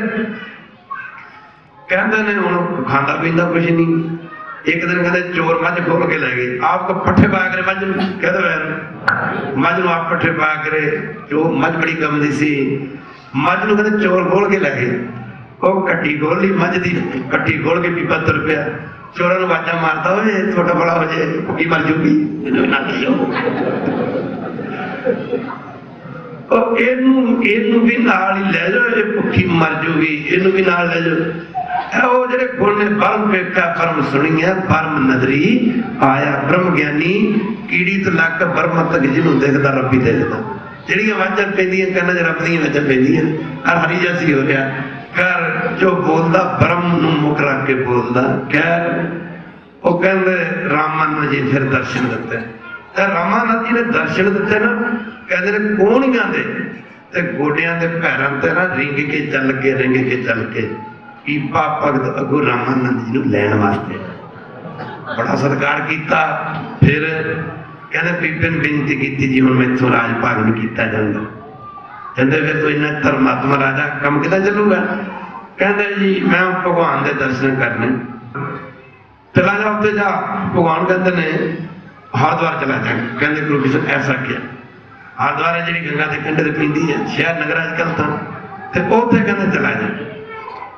कहते ने हुण खांदा पींदा कुछ नहीं एक दिन कहते चोर मझ खोल के ले गए आपको पट्ठे पा करे मझ कहते वैर मझ नूं आप पट्ठे पा करे जो मझ बड़ी गमदी सी मझ नूं कहते चोर खोल के ले गए वो कट्टी खोल ली मझ दी कट्टी खोल के पीपा तुर पिया चोरों को बाजा मारता हो छोटा बड़ा हो जाए भुखी मर जूगी भी नाल ही ले जाओ ये भुखी मर जूगी इनू भी नाल ले जाओ वो जेडे गुण ने परम वेखा परम सुनी है परम नजरी आया ब्रह्म ज्ञानी कीड़ी तो लग ब्रह्म तक जिन्हों देखता रबी देखता ਜਿਹੜੀਆਂ ਵਾਜਾਂ ਪੈਂਦੀਆਂ ਕੰਨਾਂ 'ਚ ਰੱਬ ਦੀਆਂ ਵਾਜਾਂ ਪੈਂਦੀਆਂ ਹਰ ਹਰੀ ਜੈਸੀ ਹੋ ਰਿਹਾ कर जो बोलता ब्रह्म नूं मुख रख के बोलता खैर वो कहते रामानंद जी फिर दर्शन दिते रामानंद जी ने दर्शन दिते ना कहते कोहणियां दे गोडियां दे पैरां ते ना रिंग के चल के पीपा भगत अगू रामानंद जी नूं लैण वास्ते बड़ा सत्कार किया फिर कहते पीपे ने बेनती की जी हुण मैथों राज भाग नहीं किया जांदा कहते फिर तो इन्ना धर्मात्मा राजा कम कितना चलूगा कहते जी मैं भगवान के दर्शन करने चला जा उत्ते जा भगवान कहते ने हरिद्वार चला जा कहते गुरु किशन ऐसा किया हरिद्वार जी गंगा के कंढे पींदी है शहर नगर अजकल तो उत्थे कहते चला जा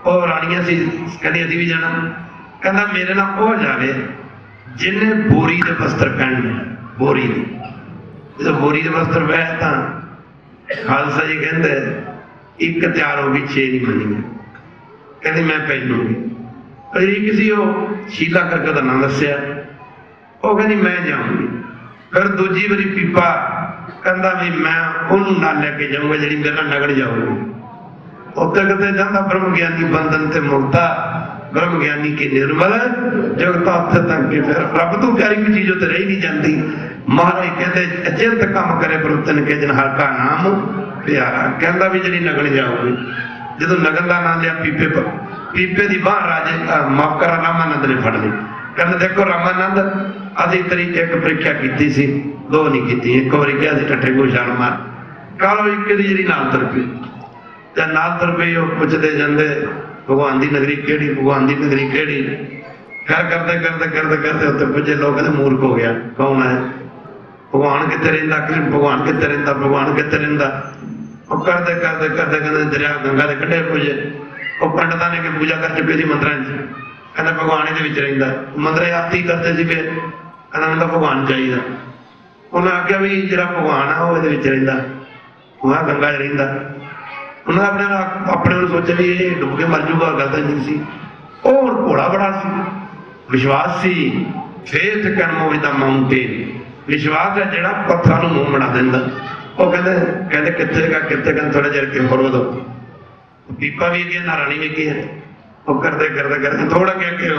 ਉਹ ਰਾਣੀਆਂ ਸੀ, ਕਹਿੰਦੀ ਅਸੀਂ ਵੀ ਜਾਣਾ। ਕਹਿੰਦਾ ਮੇਰੇ ਨਾਲ ਉਹ ਜਾਵੇ ਜਿਹਨੇ ਬੋਰੀ ਦੇ ਵਸਤਰ ਪਹਿਨਣੇ। ਬੋਰੀ ਦੇ, ਜਦੋਂ ਬੋਰੀ ਦੇ ਵਸਤਰ ਪਹਿਨ ਤਾਂ ਖਾਲਸਾ ਜੀ ਕਹਿੰਦੇ ਇੱਕ ਤਿਆਰ ਹੋ ਗਈ, 6 ਨਹੀਂ ਮੰਨੀਆਂ। ਕਹਿੰਦੀ ਮੈਂ ਪਹਿਨੂਗੀ। ਅਜੀਬ ਸੀ ਉਹ, ਸ਼ੀਲਾ ਕਰਕੇ ਦਾ ਨਾਂ ਦੱਸਿਆ। ਉਹ ਕਹਿੰਦੀ ਮੈਂ ਜਾਊਂਗੀ। ਫਿਰ ਦੂਜੀ ਵਾਰੀ ਪੀਪਾ ਕਹਿੰਦਾ ਵੀ ਮੈਂ ਉਹਨੂੰ ਨਾਲ ਲੈ ਕੇ ਜਾਊਂਗਾ ਜਿਹੜੀ ਮੇਰੇ ਨਾਲ ਨਗੜ ਜਾਊਗੀ। ਉੱਥੇ ਕਿਤੇ ਜਾਂਦਾ ਬ੍ਰਹਮ ਗਿਆਨੀ ਬੰਧਨ ਤੇ ਮੁਕਤਾ, ਬ੍ਰਹਮ ਗਿਆਨੀ ਕੀ ਨਿਰਮਲ ਜਗਤਾ ਉੱਥੇ ਤੱਕ ਕੇ ਫਿਰ ਰੱਬ ਤੋਂ ਪਿਆਰੀ ਕੋਈ ਚੀਜ਼ ਉੱਥੇ ਰਹੀ ਨਹੀਂ ਜਾਂਦੀ। ਮਹਾਰਾਜ ਕਹਿੰਦੇ ਅਜਿੰਤ ਕੰਮ ਕਰੇ ਪ੍ਰਤਨ ਕੇ ਜਨ ਹਰ ਕਾ ਨਾਮ ਪਿਆਰਾ। ਕਹਿੰਦਾ ਵੀ ਜਿਹੜੀ ਨਗਣ ਜਾਊਗੀ। ਜਦੋਂ ਨਗਨ ਦਾ ਨਾਮ ਲਿਆ ਪੀਪੇ ਦੀ ਬਾਂਹ ਰਾਜੇ ਮਾਫ ਕਰਾ ਰਾਮਾਨੰਦ ਨੇ ਫੜ ਲਈ। ਕਹਿੰਦਾ ਦੇਖੋ ਰਾਮਾਨੰਦ, ਅਸੀਂ ਤੇਰੀ ਇੱਕ ਪ੍ਰੀਖਿਆ ਕੀਤੀ ਸੀ, 2 ਨਹੀਂ ਕੀਤੀ। ਇੱਕ ਵਾਰੀ ਕਿਹਾ ਸੀ ਠੱਠੇ ਕੋ ਛਾਲ ਮਾਰ, ਕਾਲੋ ਇੱਕ ਦੀ ਜਿਹੜੀ ਨਾਲ ਤੁਰ ਪਈ। ਤੇ ਨਾਲ ਤੁਰ ਪਈ, ਉਹ ਪੁੱਛਦੇ ਜਾਂਦੇ ਭਗਵਾਨ ਦੀ ਨਗਰੀ ਕਿਹੜੀ, ਭਗਵਾਨ ਦੀ ਨਗਰੀ ਕਿਹੜੀ। ਖੈਰ ਕਰਦੇ ਕਰਦੇ ਕਰਦੇ ਕਰਦੇ ਉੱਥੇ ਪੁੱਛੇ। ਲੋਕ ਕਹਿੰਦੇ ਮੂਰਖ ਹੋ ਗਿਆ, ਕੌਣ ਹੈ ਭਗਵਾਨ ਕਿੱਥੇ ਰਹਿੰਦਾ, ਭਗਵਾਨ ਕਿੱਥੇ ਰਹਿੰਦਾ, ਭਗਵਾਨ ਕਿੱਥੇ ਰਹਿੰਦਾ। ਉਹ ਕਰਦੇ ਕਰਦੇ ਕਰਦੇ ਕਹਿੰਦੇ ਦਰਿਆ ਗੰਗਾ ਦੇ ਕੰਢੇ ਪੁੱਜੇ। ਉਹ ਪੰਡਤਾਂ ਨੇ ਕਿ ਪੂਜਾ ਕਰ ਚੁੱਕੇ ਸੀ ਮੰਦਰਾਂ 'ਚ। ਕਹਿੰਦਾ ਭਗਵਾਨ ਇਹਦੇ ਵਿੱਚ ਰਹਿੰਦਾ। ਮੰਦਰ ਆਰਤੀ ਕਰਦੇ ਸੀ। ਫਿਰ ਕਹਿੰਦਾ ਮੈਨੂੰ ਤਾਂ ਭਗਵਾਨ ਚਾਹੀਦਾ। ਉਹਨੇ ਆਖਿਆ ਵੀ ਜਿਹੜਾ ਭਗਵਾਨ ਆ ਉਹ ਇਹਦੇ ਵਿੱਚ ਰਹਿੰਦਾ, ਉਹ ਆ ਗੰਗਾ 'ਚ ਰਹਿੰਦਾ। ਉਹਨਾਂ ਆਪਣੇ ਨੂੰ ਸੋਚਿਆ ਵੀ ਇਹ ਡੁੱਬ ਕੇ ਮਰ ਜੂਗਾ, ਗੱਲ ਤਾਂ ਨਹੀਂ ਸੀ। ਉਹ ਹੁਣ ਭੋਲਾ ਬੜਾ ਸੀ, ਵਿਸ਼ਵਾਸ ਸੀ। Faith can move the mountain, ਵਿਸ਼ਵਾਸ ਹੈ ਜਿਹੜਾ ਪੱਥਰਾਂ ਨੂੰ ਮੂੰਹ ਬਣਾ ਦਿੰਦਾ। ਉਹ ਕਹਿੰਦੇ ਕਿੱਥੇ ਕਹਿੰਦੇ ਥੋੜਾ ਜਿਹਾ ਕੇ ਹੋਰ ਵਧੋ। ਪੀਪਾ ਵੀ ਅੱਗੇ, ਨਾਰਾਣੀ ਵੀ ਅੱਗੇ ਹੈ। ਉਹ ਕਰਦੇ ਕਰਦੇ ਕਰਦੇ ਥੋੜਾ ਅੱਗੇ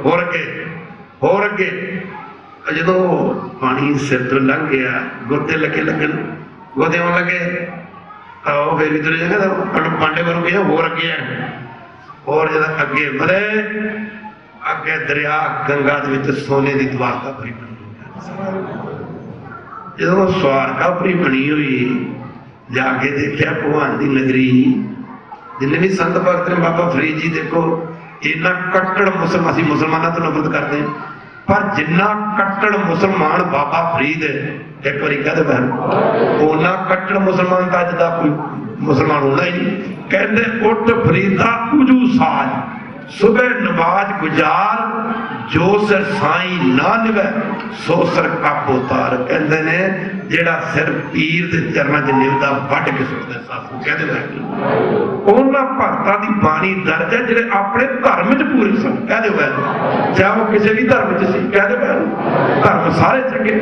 ਹੋਰ ਅੱਗੇ ਜਦੋਂ ਪਾਣੀ ਸਿਰ ਤੋਂ ਲੰਘ ਗਿਆ, ਗੋਤੇ ਲੱਗਣ ਗੋਤੇ ਆਉਣ ਲੱਗੇ। ਉਹ ਫਿਰ ਇਧਰ ਕਹਿੰਦਾ ਪਾਂਡੇ ਵੱਲੋਂ ਗਿਆ ਹੋਰ ਅੱਗੇ ਹੈ। ਹੋਰ ਜਦੋਂ ਅੱਗੇ ਵਧੇ, ਅੱਗੇ ਦਰਿਆ ਗੰਗਾ ਦੇ ਵਿੱਚ ਸੋਨੇ ਦੀ ਦਵਾਰਕਾਪੁਰੀ ਬਣੀ। ਜਦੋਂ ਸਵਾਰਕਾਪੁਰੀ ਬਣੀ ਹੋਈ, ਜਾ ਕੇ ਦੇਖਿਆ ਭਗਵਾਨ ਦੀ ਨਗਰੀ। ਜਿੰਨੇ ਵੀ ਸੰਤ ਭਗਤ ਨੇ, ਬਾਬਾ ਫਰੀਦ ਜੀ ਦੇਖੋ ਇੰਨਾ ਕੱਟੜ ਮੁਸਲਮਾਨ, ਅਸੀਂ ਮੁਸਲਮਾਨਾਂ ਤੋਂ ਨਫ਼ਰਤ ਕਰਦੇ ਹਾਂ, ਪਰ ਜਿੰਨਾ ਕੱਟੜ ਮੁਸਲਮਾਨ ਬਾਬਾ ਫਰੀਦ ਇੱਕ ਵਾਰੀ ਕਹਦੇ ਬਹਿਣ, ਉਹਨਾਂ ਕੱਟੜ ਮੁਸਲਮਾਨ ਦਾ ਅੱਜ ਦਾ ਕੋਈ ਮੁਸਲਮਾਨ ਹੋਣਾ ਹੀ ਨਹੀਂ। ਕਹਿੰਦੇ ਉੱਠ ਫਰੀਦਾ ਉਜੂ ਸਾਜ, ਸੁਬਹ ਨਵਾਜ ਗੁਜ਼ਾਰ, ਜੋ ਸਿਰ ਸਾਈ ਨਾ ਨਿਵੇ ਸੋ ਸਿਰ ਕਾਬੂ ਤਾਰ। ਕਹਿੰਦੇ ਨੇ ਜਿਹੜਾ ਸਿਰ ਪੀਰ ਦੇ ਚਰਨਾਂ 'ਚ ਨਿਵਦਾ ਵੱਢ ਕੇ ਸੁੱਟਦੇ ਸਾਥੂ। ਕਹਿੰਦੇ ਨੇ ਉਹਨਾਂ ਭਗਤਾਂ ਦੀ ਬਾਣੀ ਦਰਜ ਹੈ ਜਿਹੜੇ ਆਪਣੇ ਧਰਮ 'ਚ ਪੂਰੇ ਸਨ। ਕਹਿੰਦੇ ਹੋਏ ਚਾਹੇ ਉਹ ਕਿਸੇ ਵੀ ਧਰਮ 'ਚ ਸੀ। ਕਹਿੰਦੇ ਹੋਏ ਧਰਮ ਸਾਰੇ ਚੰਗੇ।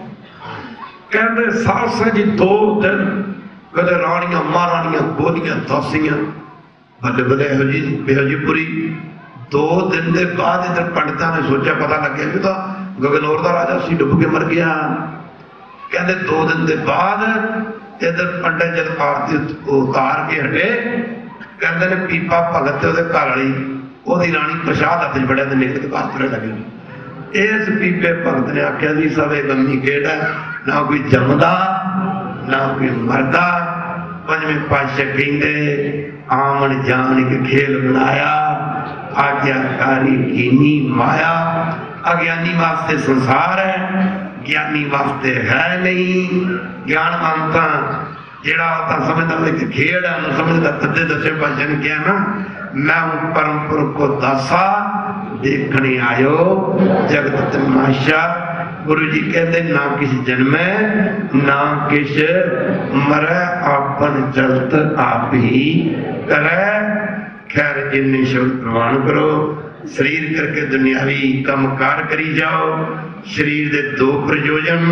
ਕਹਿੰਦੇ ਸਾਧ ਜੀ 2 ਦਿਨ ਕਦੇ ਰਾਣੀਆਂ ਮਹਾਰਾਣੀਆਂ ਬੋਲੀਆਂ ਦਾਸੀਆਂ, ਬੱਲੇ ਬੱਲੇ ਇਹੋ ਜਿਹੀ ਪੂਰੀ। 2 ਦਿਨ ਦੇ ਬਾਅਦ ਇੱਧਰ ਪੰਡਤਾਂ ਨੇ ਸੋਚਿਆ, ਪਤਾ ਲੱਗਿਆ ਵੀ ਤਾਂ ਗਗਨੌਰ ਦਾ ਰਾਜਾ ਸੀ, ਡੁੱਬ ਕੇ ਮਰ ਗਿਆ। ਕਹਿੰਦੇ 2 ਦਿਨ ਦੇ ਬਾਅਦ ਇੱਧਰ ਪੰਡਤ ਜਦ ਆਰਤੀ ਉਤਾਰ ਕੇ ਹਟੇ, ਕਹਿੰਦੇ ਨੇ ਪੀਪਾ ਭਗਤ ਤੇ ਉਹਦੇ ਘਰ ਵਾਲੀ, ਉਹਦੀ ਰਾਣੀ ਪ੍ਰਸ਼ਾਦ ਹੱਥ 'ਚ ਫੜਿਆ ਤੇ ਨਿਕਲ ਕੇ ਬਾਹਰ ਤੁਰੇ ਲੱਗੇ। ਇਸ ਪੀਪੇ ਭਗਤ ਨੇ ਆਖਿਆ ਜੀ ਸਵੇ ਗੰਮੀ ਖੇਡ ਹੈ, ਨਾ ਕੋਈ ਜੰਮਦਾ ਨਾ ਕੋਈ ਮਰਦਾ। 5ਵੇਂ ਪਾਤਸ਼ਾਹ ਕਹਿੰਦੇ ਆਮਣ ਜਾਣ ਕੇ ਖੇਲ ਬਣਾਇਆ, ਆਗਿਆਕਾਰੀ ਕੀਨੀ ਮਾਇਆ। ਅਗਿਆਨੀ ਵਾਸਤੇ ਸੰਸਾਰ ਹੈ, ਗਿਆਨੀ ਵਾਸਤੇ ਹੈ ਨਹੀਂ। ਗਿਆਨਵਾਨ ਤਾਂ ਜਿਹੜਾ ਤਾਂ ਸਮਝਦਾ ਕਿ ਖੇਡ ਹੈ, ਉਹਨੂੰ ਸਮਝਦਾ। ਤਦੇ ਦੱਸੇ ਪਾਤਸ਼ਾਹ ਨੇ ਕਿਹਾ ਨਾ, ਮੈਂ ਹੂੰ ਪਰਮਪੁਰ ਕੋ ਦਾਸਾ, ਦੇਖਣੇ ਆਇਓ ਜਗਤ ਤਮਾਸ਼ਾ। गुरु जी कहते ना किस जन्मे ना किस मरे, आपन चलत आप ही करे। खैर इन्नी शब्द प्रवान करो, शरीर करके दुनियावी काम कार करी जाओ। शरीर दे 2 प्रयोजन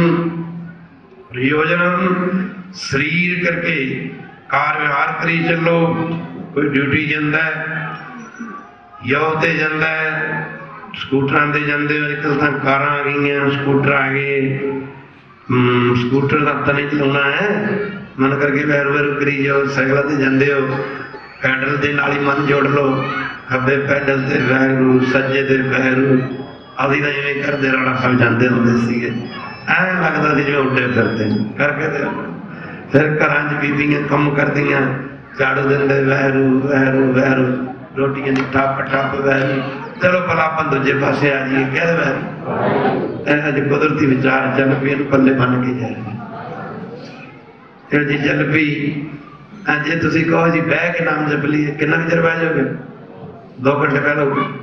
शरीर करके कार व्यवहार करी चलो। कोई ड्यूटी जाता है, जॉब ते जाता है, ਸਕੂਟਰਾਂ ਤੇ ਜਾਂਦੇ ਹੋ। ਅੱਜ ਕੱਲ੍ਹ ਤਾਂ ਕਾਰਾਂ ਆ ਗਈਆਂ, ਸਕੂਟਰ ਆ ਗਏ। ਸਕੂਟਰ ਦਾ ਤਾਂ ਨਹੀਂ ਚਲਾਉਣਾ ਹੈ, ਮਨ ਕਰਕੇ ਵੈਰੂ ਵੈਰੂ ਕਰੀ ਜਾਓ। ਸਾਈਕਲਾਂ ਤੇ ਜਾਂਦੇ ਹੋ, ਪੈਡਲ ਦੇ ਨਾਲ ਹੀ ਮਨ ਜੋੜ ਲਓ। ਖੱਬੇ ਪੈਡਲ ਤੇ ਵੈਰੂ, ਸੱਜੇ ਤੇ ਵੈਰੂ। ਅਸੀਂ ਤਾਂ ਜਿਵੇਂ ਕਰਦੇ ਰੌਲਾ ਖਾਂ ਜਾਂਦੇ ਹੁੰਦੇ ਸੀਗੇ, ਐਂ ਲੱਗਦਾ ਸੀ ਜਿਵੇਂ ਉੱਡੇ ਫਿਰਦੇ ਕਰਕੇ। ਤੇ ਫਿਰ ਘਰਾਂ 'ਚ ਬੀਬੀਆਂ ਕੰਮ ਕਰਦੀਆਂ, ਝਾੜੂ ਦਿੰਦੇ ਵੈਰੂ ਵੈਰੂ ਵੈਰੂ, ਰੋਟੀਆਂ ਦੀ ਠੱਪ ਠੱਪ ਵੈਰੂ। चलो भला अपन दूजे पास आ जाइए। कह अज कुदरती विचार चल पी, पल्ले बन के जाए जी चल पी। जे तुम कहो जी बह के नाम जप लीए, किन्ना चर बह जाओगे? 2 घंटे पहले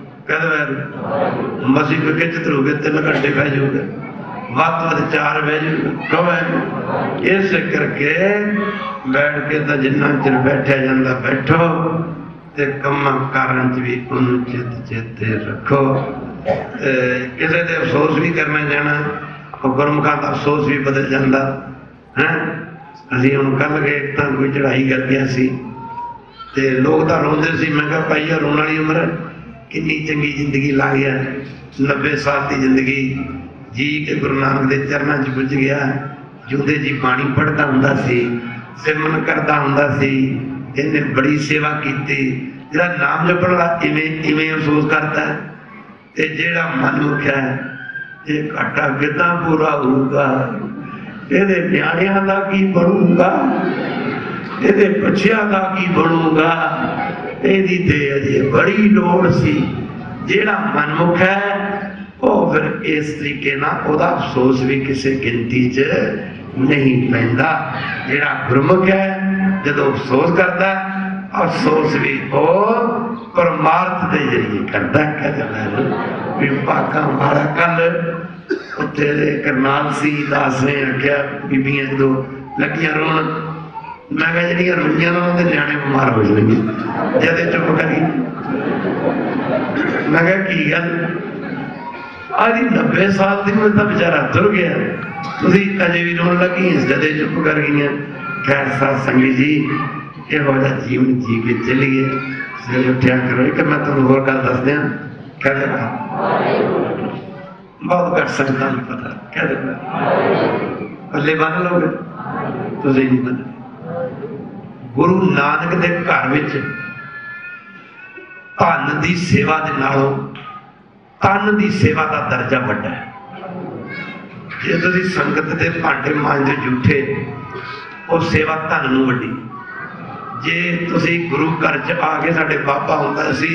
कहते मसीह को खिंच तरूगे 3 घंटे बह जाओगे, वध 4 बह जाओगे। कब है इस करके बैठ के तो जिन्ना चिर बैठा जाता बैठो, ते कम्मा कारण च भी उन्होंने चेते रखो। किसी दे अफसोस भी करना जाना, गुरमुखा का अफसोस भी बदल जाता है। असी हम कल गए तो कोई चढ़ाई कर गया सी, ते लोग तो रोंदे सी। मैं कहा भाई यार रोने वाली उम्र, कितनी चंगी जिंदगी ला गया, 90 साल की जिंदगी जी के गुरु नानक के चरणों च पुज गया। जूदे जी बाणी पढ़ता हुंदा सी, सिमरन करता हुंदा सी, इन्हें बड़ी सेवा की। जिहड़ा नाम जपण वाला इवें इवें अफसोस करता है, ते जिहड़ा मन मुखिया है ये घाटा कितना पूरा होगा, ये न्याणियां दा की बनूगा, ये बच्चियां दा की बनूगा, यदी ते अजे बड़ी लोड़ सी। जिहड़ा मनमुख है वो फिर इस तरीके ना ओदा अफसोस भी किसी गिनती च नहीं पैंदा। जिहड़ा गुरमुख है जदों अफसोस करता, अफसोस भी वो परमार्थ के जरिए करता। कहते पाका मारा कल उत्थे करनाल सी दास ने आख्या बीबियां जो लगियां रोन, मैं कहा जी रोइया ना उन्हें न्याणे बीमार हो जाएंगे, जद चुप करी। मैं कहा की गल आज 90 साल की उम्र तो बेचारा तुर गया, तुम अजे भी रोन लगी जदे चुप कर गई। खैर साध संगत जी यहो जीवन जी के चलिए, सवेरे उठा करो। एक मैं तुम होर गल दस दिया, कह देगा बहुत घट सकता पता, कह देगा पल्ले बन लोगे तुम नहीं बन। गुरु नानक के घर में धन की सेवा के नालों तन की सेवा का दर्जा वड्डा है। जे तुसीं संगत के भांडे मांजदे झूठे, वो सेवा धन नूं वड्डी। जे तुसीं गुरु घर च आ के साडे बाबा हुंदा सी,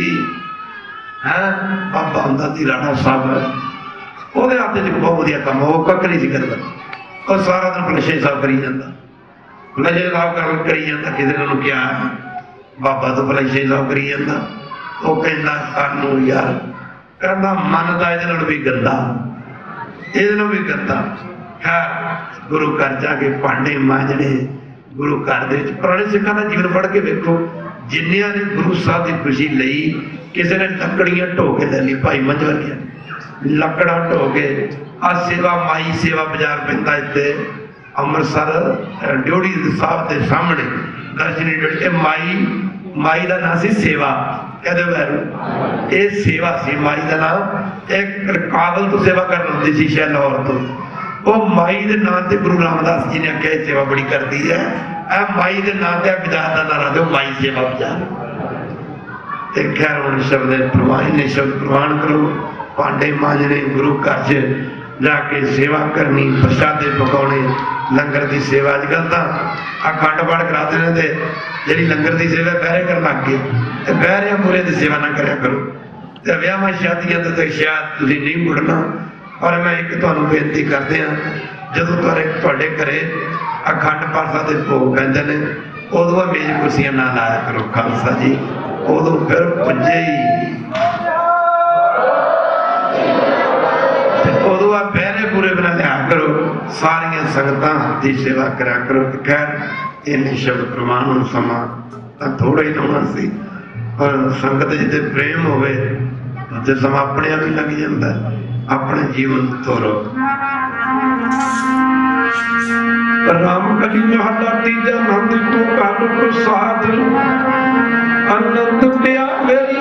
बाबा हुंदा सी राणा साहब, ਉਹਦੇ ਹੱਥ 'ਚ ਬਹੁਤ ਵਧੀਆ ਕੰਮ, ਉਹ ਕੱਖ नहीं सी करदा, ਉਹ सारा दिन कलशे साफ करी ਜਾਂਦਾ, कलशे साफ करी ਜਾਂਦਾ। किसी ने क्या बाबा तो कलशे साफ करी ਜਾਂਦਾ, ਉਹ ਕਹਿੰਦਾ ਸਾਨੂੰ यार कहना मन का ये भी गंदा, ये भी गंदा। खैर गुरु घर जाके भांडे मांजने, गुरु घर पुराने सिखा का जीवन पढ़ के वेखो, जिन्निया ने गुरु साहब की खुशी ली, किसी ने लकड़ियां ढो के ले ली, भाई मंझवरिया लकड़ा ढो के आ सेवा माई सेवा बाजार पैंदा इत्ते अमृतसर ड्योढ़ी साहब के सामने दर्शनी ड्योढ़ी माई का नाम सी सेवा। कहते वैरू ये सेवा सी माई का नाम। एक काबल तो सेवा कर होती सी शायद लाहौर तो, वो माई के नाम से गुरु रामदास जी ने आख्या सेवा बड़ी करती है, माई के नाम से बाजार का नारा दो माई सेवा बाजार। खैर हम शब्द प्रवान ने शब्द प्रवान करो, भांडे मांजने, गुरु घर च जाके सेवा करनी, प्रसादे पकाने, लंगर की सेवा। अजकल तो अखंड पाठ कराते हैं तो जी लंगर की सेवा बहरे कर लग गए, तो बहरिया पूरे की सेवा ना करा करो। तो विआह शादियां तो शायद तुम नहीं मुड़ना, और मैं एक तुहानू बेनती करते हैं, जदों तुहाडे घरे अखंड पाठा के भोग पैंदे ने, उदों मेज कुर्सियां ना लाया करो खालसा जी, उदों फिर पुजे ही उदों बहरे पूरे बना लिया करो, सारिया संगतां की सेवा करा करो। खैर इन्हें शब्द प्रमाण समा थोड़ा ही लाना सी, पर संगत जिते प्रेम होवे तो समा अपने आप ही लग जाता है। अपने जीवन तोरो राम कली महला तीजा नंद को काल प्रसाद आनंद पिया मेरी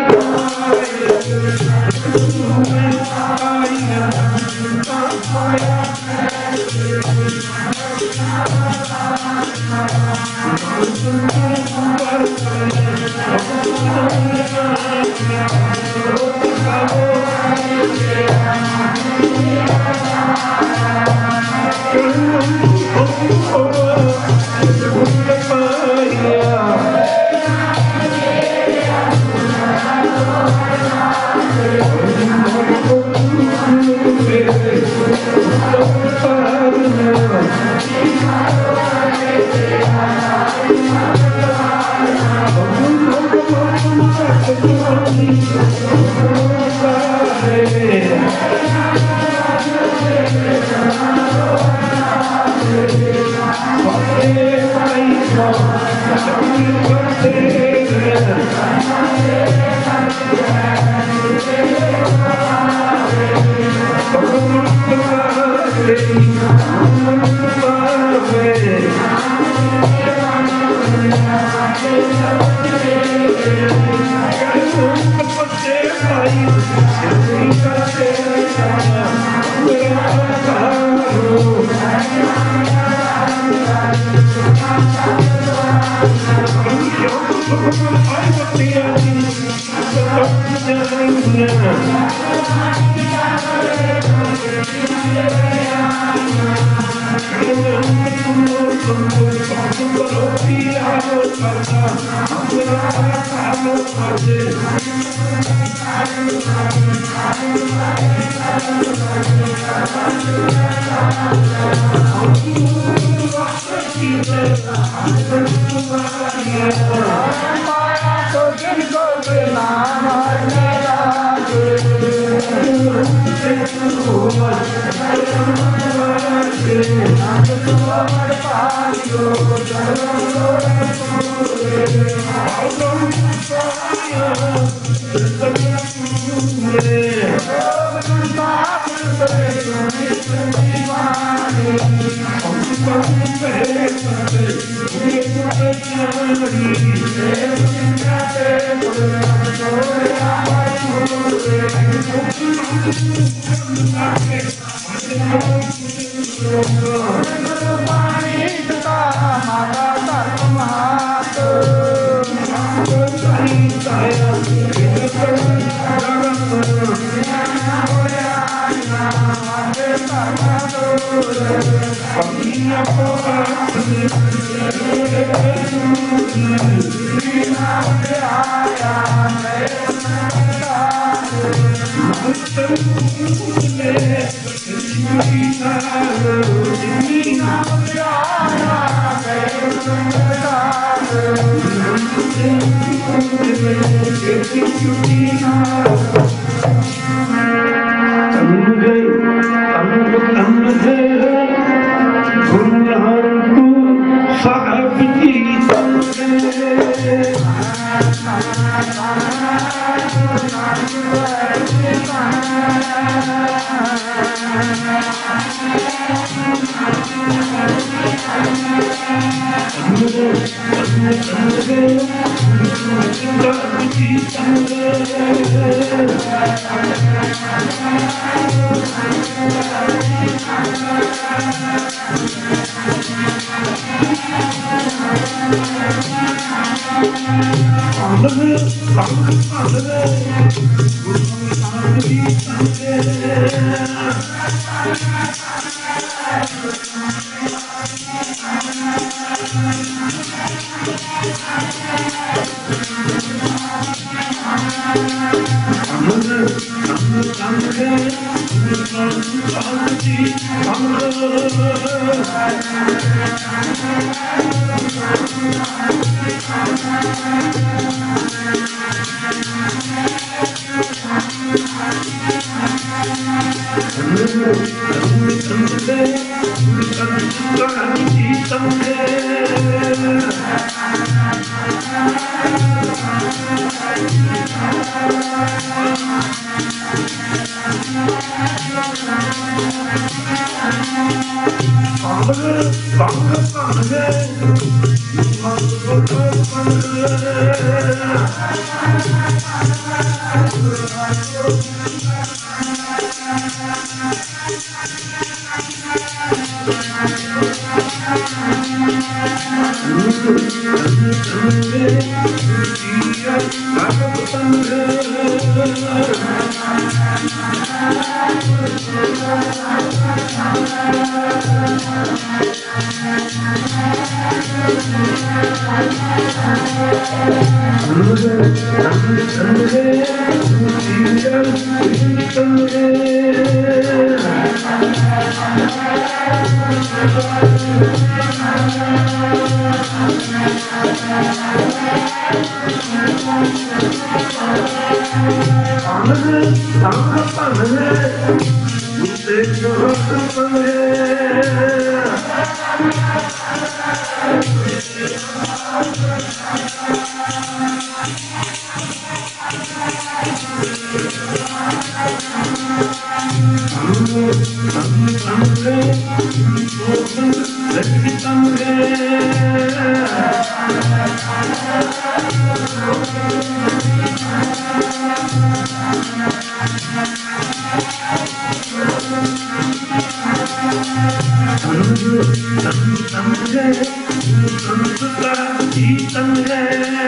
है संतता कीर्तन है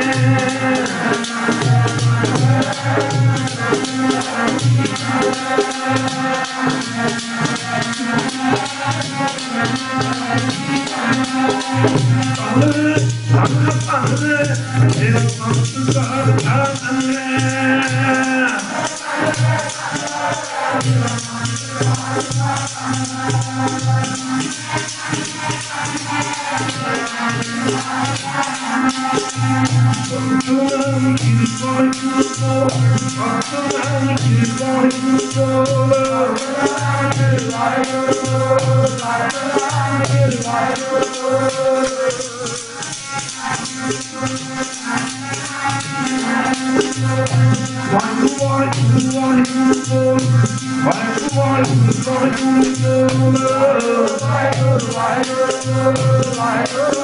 तेरा संस्कार साधन है Why